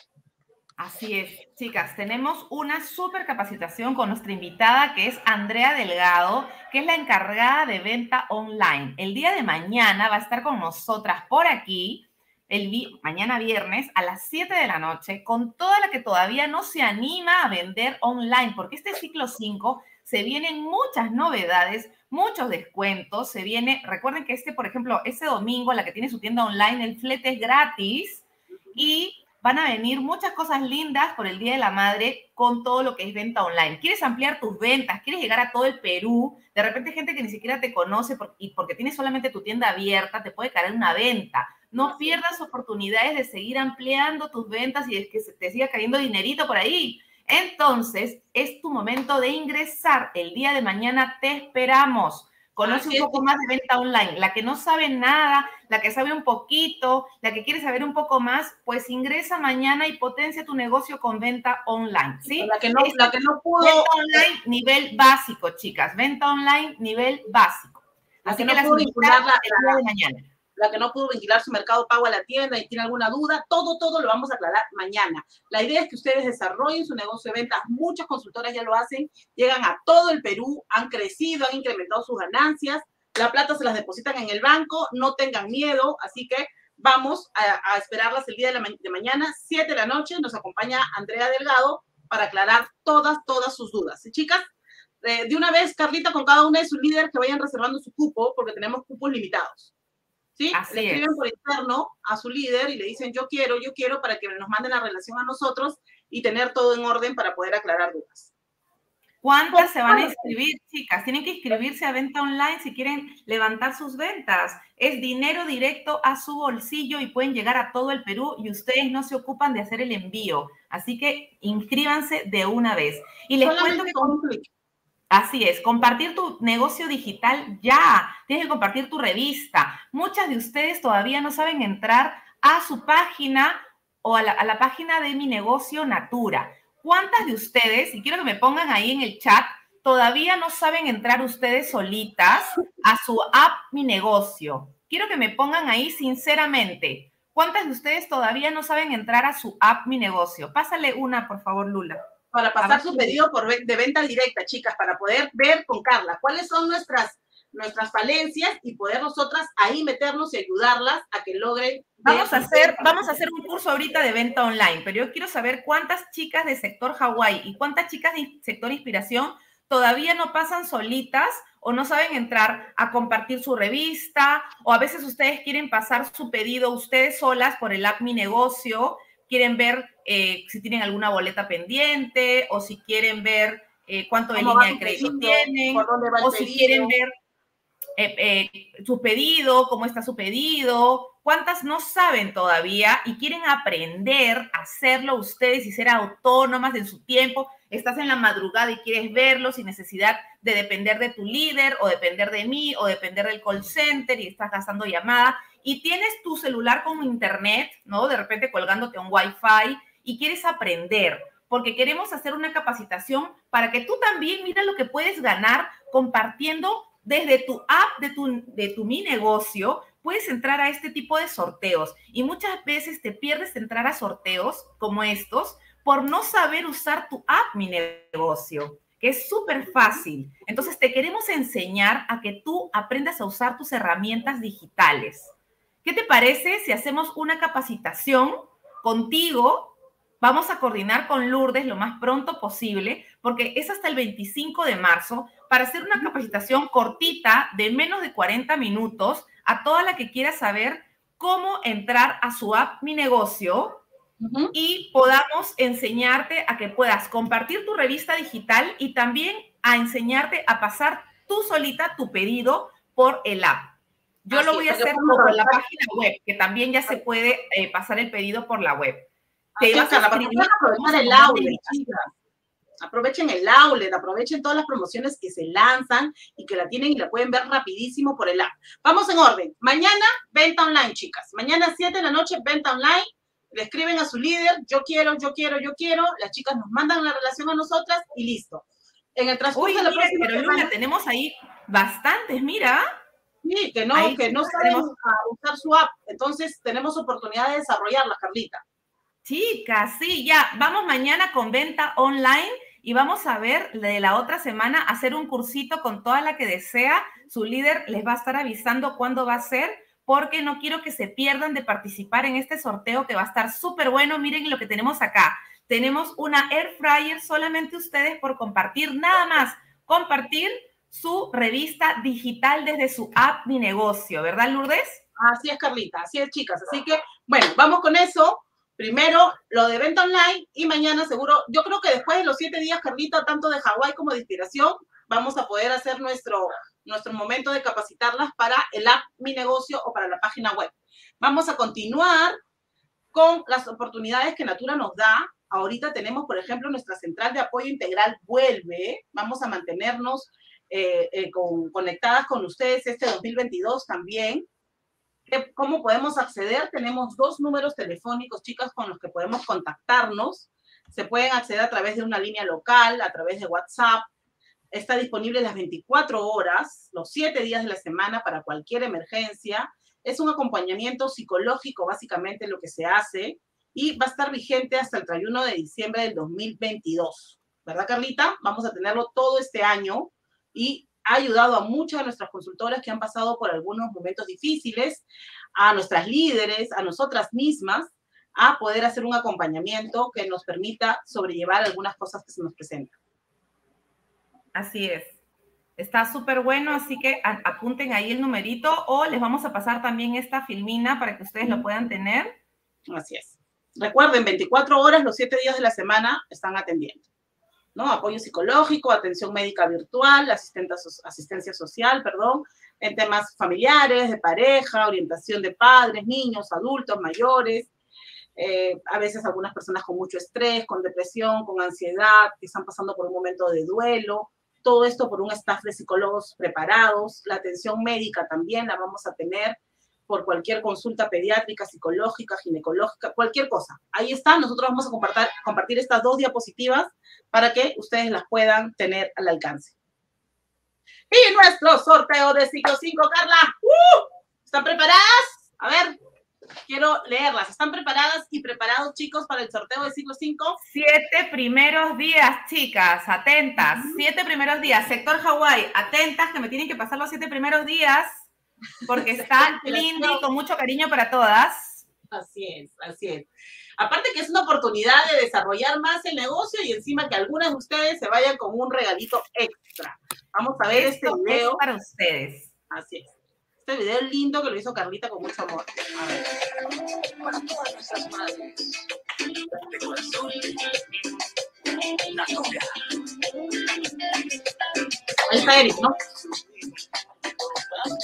Así es, chicas, tenemos una súper capacitación con nuestra invitada que es Andrea Delgado, que es la encargada de venta online. El día de mañana va a estar con nosotras por aquí, el vi mañana viernes a las siete de la noche, con toda la que todavía no se anima a vender online, porque este ciclo cinco se vienen muchas novedades, muchos descuentos, se viene, recuerden que este, por ejemplo, este domingo, la que tiene su tienda online, el flete es gratis y van a venir muchas cosas lindas por el Día de la Madre con todo lo que es venta online. ¿Quieres ampliar tus ventas? ¿Quieres llegar a todo el Perú? De repente gente que ni siquiera te conoce por, y porque tienes solamente tu tienda abierta, te puede caer una venta. No pierdas oportunidades de seguir ampliando tus ventas y de que se te siga cayendo dinerito por ahí. Entonces, es tu momento de ingresar. El día de mañana te esperamos. Conoce un poco más de venta online. La que no sabe nada, la que sabe un poquito, la que quiere saber un poco más, pues ingresa mañana y potencia tu negocio con venta online, ¿sí? La que no, la que no pudo... Venta online nivel básico, chicas. Venta online nivel básico. Así que, que no pudo vincular la, el día de mañana. La que no pudo vincular su Mercado Pago a la tienda y tiene alguna duda, todo, todo lo vamos a aclarar mañana. La idea es que ustedes desarrollen su negocio de ventas. Muchas consultoras ya lo hacen, llegan a todo el Perú, han crecido, han incrementado sus ganancias, la plata se las depositan en el banco, no tengan miedo, así que vamos a, a esperarlas el día de, la ma de mañana, siete de la noche, nos acompaña Andrea Delgado para aclarar todas, todas sus dudas. ¿Sí, chicas? Eh, de una vez, Carlita, con cada una de sus líderes que vayan reservando su cupo, porque tenemos cupos limitados. ¿Sí? Así le escriben es. por interno a su líder y le dicen yo quiero, yo quiero para que nos manden la relación a nosotros y tener todo en orden para poder aclarar dudas. ¿Cuántas se van a inscribir, chicas? Tienen que inscribirse a venta online si quieren levantar sus ventas. Es dinero directo a su bolsillo y pueden llegar a todo el Perú y ustedes no se ocupan de hacer el envío. Así que inscríbanse de una vez. Y les Solamente cuento que... con un clic. Así es, compartir tu negocio digital ya. Tienes que compartir tu revista. Muchas de ustedes todavía no saben entrar a su página o a la, a la página de Mi Negocio Natura. ¿Cuántas de ustedes, y quiero que me pongan ahí en el chat, todavía no saben entrar ustedes solitas a su app Mi Negocio? Quiero que me pongan ahí sinceramente. ¿Cuántas de ustedes todavía no saben entrar a su app Mi Negocio? Pásale una, por favor, Lula. Para pasar su pedido por de venta directa, chicas, para poder ver con Carla cuáles son nuestras, nuestras falencias y poder nosotras ahí meternos y ayudarlas a que logren... Vamos a hacer, vamos a hacer un curso ahorita de venta online, pero yo quiero saber cuántas chicas de sector Hawái y cuántas chicas de sector inspiración todavía no pasan solitas o no saben entrar a compartir su revista, o a veces ustedes quieren pasar su pedido ustedes solas por el app Mi Negocio, quieren ver eh, si tienen alguna boleta pendiente o si quieren ver eh, cuánto de línea de crédito tienen, o si quieren ver eh, eh, su pedido, cómo está su pedido. ¿Cuántas no saben todavía y quieren aprender a hacerlo ustedes y ser autónomas en su tiempo? Estás en la madrugada y quieres verlo sin necesidad de depender de tu líder o depender de mí o depender del call center y estás gastando llamada y tienes tu celular con internet, ¿no? De repente colgándote un Wi-Fi y quieres aprender porque queremos hacer una capacitación para que tú también mira lo que puedes ganar compartiendo desde tu app de tu, de tu Mi Negocio. Puedes entrar a este tipo de sorteos y muchas veces te pierdes entrar a sorteos como estos por no saber usar tu app Mi Negocio, que es súper fácil. Entonces te queremos enseñar a que tú aprendas a usar tus herramientas digitales. ¿Qué te parece si hacemos una capacitación contigo? Vamos a coordinar con Lourdes lo más pronto posible, porque es hasta el veinticinco de marzo, para hacer una capacitación cortita de menos de cuarenta minutos a toda la que quiera saber cómo entrar a su app Mi Negocio uh-huh. y podamos enseñarte a que puedas compartir tu revista digital y también a enseñarte a pasar tú solita tu pedido por el app. Yo Así lo voy a hacer por la página web, que también ya se puede eh, pasar el pedido por la web. Te vas a escribir, aprovechar el outlet, chicas. Aprovechen el outlet, aprovechen todas las promociones que se lanzan y que la tienen y la pueden ver rapidísimo por el app. Vamos en orden. Mañana, venta online, chicas. Mañana, siete de la noche, venta online. Le escriben a su líder, yo quiero, yo quiero, yo quiero. Las chicas nos mandan la relación a nosotras y listo. En el transcurso Uy, de la mira, próxima pero semana, Luna, tenemos ahí bastantes, mira. Sí, que no, ahí que no saben tenemos... usar su app. Entonces, tenemos oportunidad de desarrollarla, Carlita. Chicas, sí, ya, vamos mañana con venta online y vamos a ver de la otra semana hacer un cursito con toda la que desea. Su líder les va a estar avisando cuándo va a ser, porque no quiero que se pierdan de participar en este sorteo que va a estar súper bueno. Miren lo que tenemos acá. Tenemos una air fryer, solamente ustedes por compartir, nada más, compartir su revista digital desde su app Mi Negocio, ¿verdad, Lourdes? Así es, Carlita, así es, chicas. Así que, bueno, vamos con eso. Primero, lo de venta online y mañana seguro, yo creo que después de los siete días, Carlita, tanto de Hawái como de inspiración, vamos a poder hacer nuestro, nuestro momento de capacitarlas para el app Mi Negocio o para la página web. Vamos a continuar con las oportunidades que Natura nos da. Ahorita tenemos, por ejemplo, nuestra central de apoyo integral vuelve. Vamos a mantenernos eh, eh, con, conectadas con ustedes este dos mil veintidós también. ¿Cómo podemos acceder? Tenemos dos números telefónicos, chicas, con los que podemos contactarnos. Se pueden acceder a través de una línea local, a través de WhatsApp. Está disponible las veinticuatro horas, los siete días de la semana para cualquier emergencia. Es un acompañamiento psicológico, básicamente, lo que se hace, y va a estar vigente hasta el treinta y uno de diciembre del dos mil veintidós. ¿Verdad, Carlita? Vamos a tenerlo todo este año y ha ayudado a muchas de nuestras consultoras que han pasado por algunos momentos difíciles, a nuestras líderes, a nosotras mismas, a poder hacer un acompañamiento que nos permita sobrellevar algunas cosas que se nos presentan. Así es. Está súper bueno, así que apunten ahí el numerito o les vamos a pasar también esta filmina para que ustedes lo puedan tener. Así es. Recuerden, veinticuatro horas, los siete días de la semana están atendiendo, ¿no? Apoyo psicológico, atención médica virtual, asistencia social, perdón, en temas familiares, de pareja, orientación de padres, niños, adultos, mayores, eh, a veces algunas personas con mucho estrés, con depresión, con ansiedad, que están pasando por un momento de duelo. Todo esto por un staff de psicólogos preparados. La atención médica también la vamos a tener por cualquier consulta pediátrica, psicológica, ginecológica, cualquier cosa. Ahí está, nosotros vamos a compartir, compartir estas dos diapositivas para que ustedes las puedan tener al alcance. Y nuestro sorteo de ciclo cinco, Carla. ¡Uh! ¿Están preparadas? A ver, quiero leerlas. ¿Están preparadas y preparados, chicos, para el sorteo de ciclo cinco? Siete primeros días, chicas, atentas. Uh-huh. Siete primeros días. Sector Hawái, atentas, que me tienen que pasar los siete primeros días, porque está lindo y con mucho cariño para todas. Así es, así es. Aparte que es una oportunidad de desarrollar más el negocio y encima que algunas de ustedes se vayan con un regalito extra. Vamos a ver Esto este video. Es para ustedes. Así es. Este video lindo que lo hizo Carlita con mucho amor. A ver. Para todas nuestras madres, de corazón, Natura. Ahí está Eric, ¿no?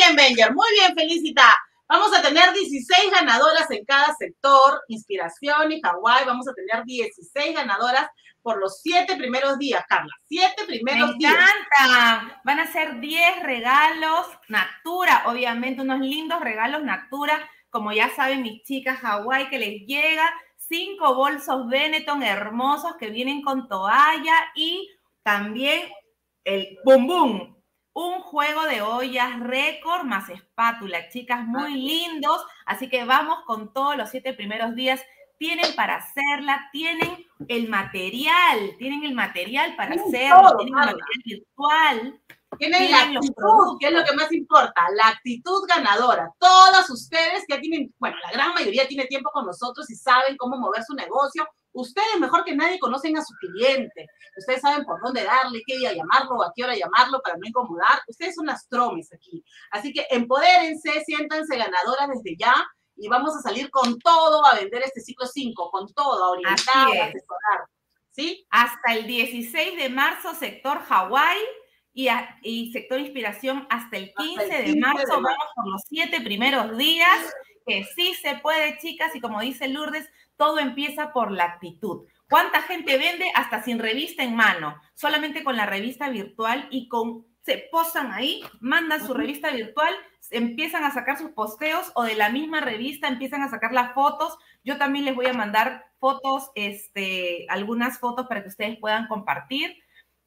bien, Benjer, muy bien, felicita. Vamos a tener dieciséis ganadoras en cada sector, Inspiración y Hawái. Vamos a tener dieciséis ganadoras por los siete primeros días, Carla. Siete primeros Me días. Me encanta. Van a ser diez regalos Natura, obviamente, unos lindos regalos Natura. Como ya saben mis chicas Hawái, que les llega cinco bolsos Benetton hermosos que vienen con toalla y también el Bum Bum. Un juego de ollas récord más espátula, chicas, muy lindos. Así que vamos con todos los siete primeros días. Tienen para hacerla, tienen el material, tienen el material para tienen hacerlo, todo, tienen Carla. el material virtual. Tienen, tienen la actitud, que es lo que más importa, la actitud ganadora. Todas ustedes que tienen, bueno, la gran mayoría tiene tiempo con nosotros y saben cómo mover su negocio. Ustedes mejor que nadie conocen a su cliente. Ustedes saben por dónde darle, qué día llamarlo, a qué hora llamarlo para no incomodar. Ustedes son las tromes aquí. Así que empodérense, siéntanse ganadoras desde ya y vamos a salir con todo a vender este ciclo cinco, con todo, a orientar, a asesorar. ¿Sí? Hasta el dieciséis de marzo, sector Hawái. Y, a, y sector Inspiración hasta el quince, hasta el quince de, marzo, de marzo. Vamos por los siete primeros días, que sí se puede, chicas, y como dice Lourdes, todo empieza por la actitud. ¿Cuánta gente vende hasta sin revista en mano? Solamente con la revista virtual y con, se posan ahí, mandan su revista virtual, empiezan a sacar sus posteos o de la misma revista empiezan a sacar las fotos. Yo también les voy a mandar fotos, este, algunas fotos para que ustedes puedan compartir.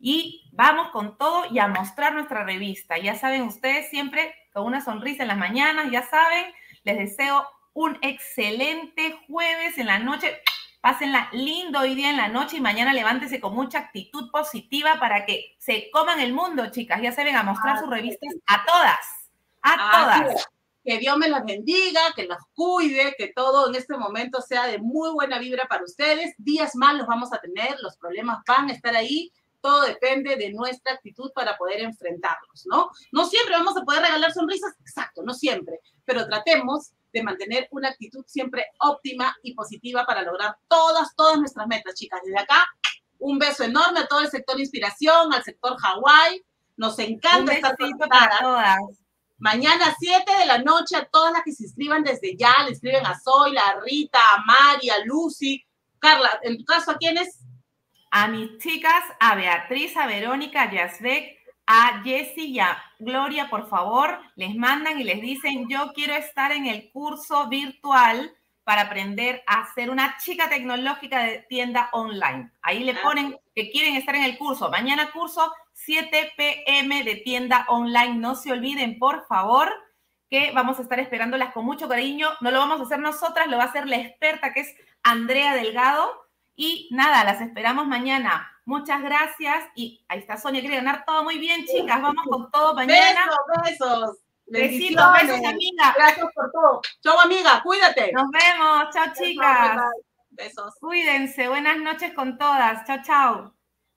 Y vamos con todo y a mostrar nuestra revista. Ya saben ustedes, siempre con una sonrisa en las mañanas, ya saben, les deseo un excelente jueves en la noche. Pásenla lindo hoy día en la noche y mañana levántense con mucha actitud positiva para que se coman el mundo, chicas. Ya saben, a mostrar ah, sus revistas a todas, a ah, todas. Sí. Que Dios me las bendiga, que las cuide, que todo en este momento sea de muy buena vibra para ustedes. Días más los vamos a tener, los problemas van a estar ahí. Todo depende de nuestra actitud para poder enfrentarlos, ¿no? No siempre vamos a poder regalar sonrisas, exacto, no siempre, pero tratemos de mantener una actitud siempre óptima y positiva para lograr todas, todas nuestras metas, chicas. Desde acá, un beso enorme a todo el sector Inspiración, al sector Hawái. Nos encanta estar conectadas. Todas. Mañana, siete de la noche, a todas las que se inscriban desde ya, le escriben a Zoila, a Rita, a Mari, a Lucy. Carla, en tu caso, ¿a quiénes? A mis chicas, a Beatriz, a Verónica, a Yasbek, a Jessie y a Gloria, por favor, les mandan y les dicen, yo quiero estar en el curso virtual para aprender a ser una chica tecnológica de tienda online. Ahí le ponen que quieren estar en el curso. Mañana curso siete pe eme de tienda online. No se olviden, por favor, que vamos a estar esperándolas con mucho cariño. No lo vamos a hacer nosotras, lo va a hacer la experta, que es Andrea Delgado. Y nada, las esperamos mañana. Muchas gracias. Y ahí está Sonia, quiere ganar todo muy bien, chicas. Vamos con todo mañana. Besos, besos. Besitos, besos, amiga. Gracias por todo. Chau, amiga, cuídate. Nos vemos. Chao, chicas. Bye, bye. Besos. Cuídense. Buenas noches con todas. Chao, chao.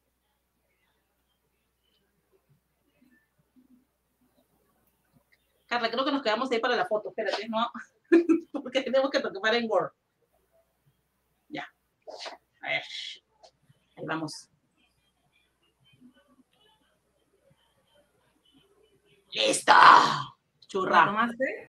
Carla, creo que nos quedamos ahí para la foto. Espérate, ¿no? Porque tenemos que tocar en Word. Ya. A ver. Ahí vamos. ¡Listo! Churra. ¿Lo tomaste?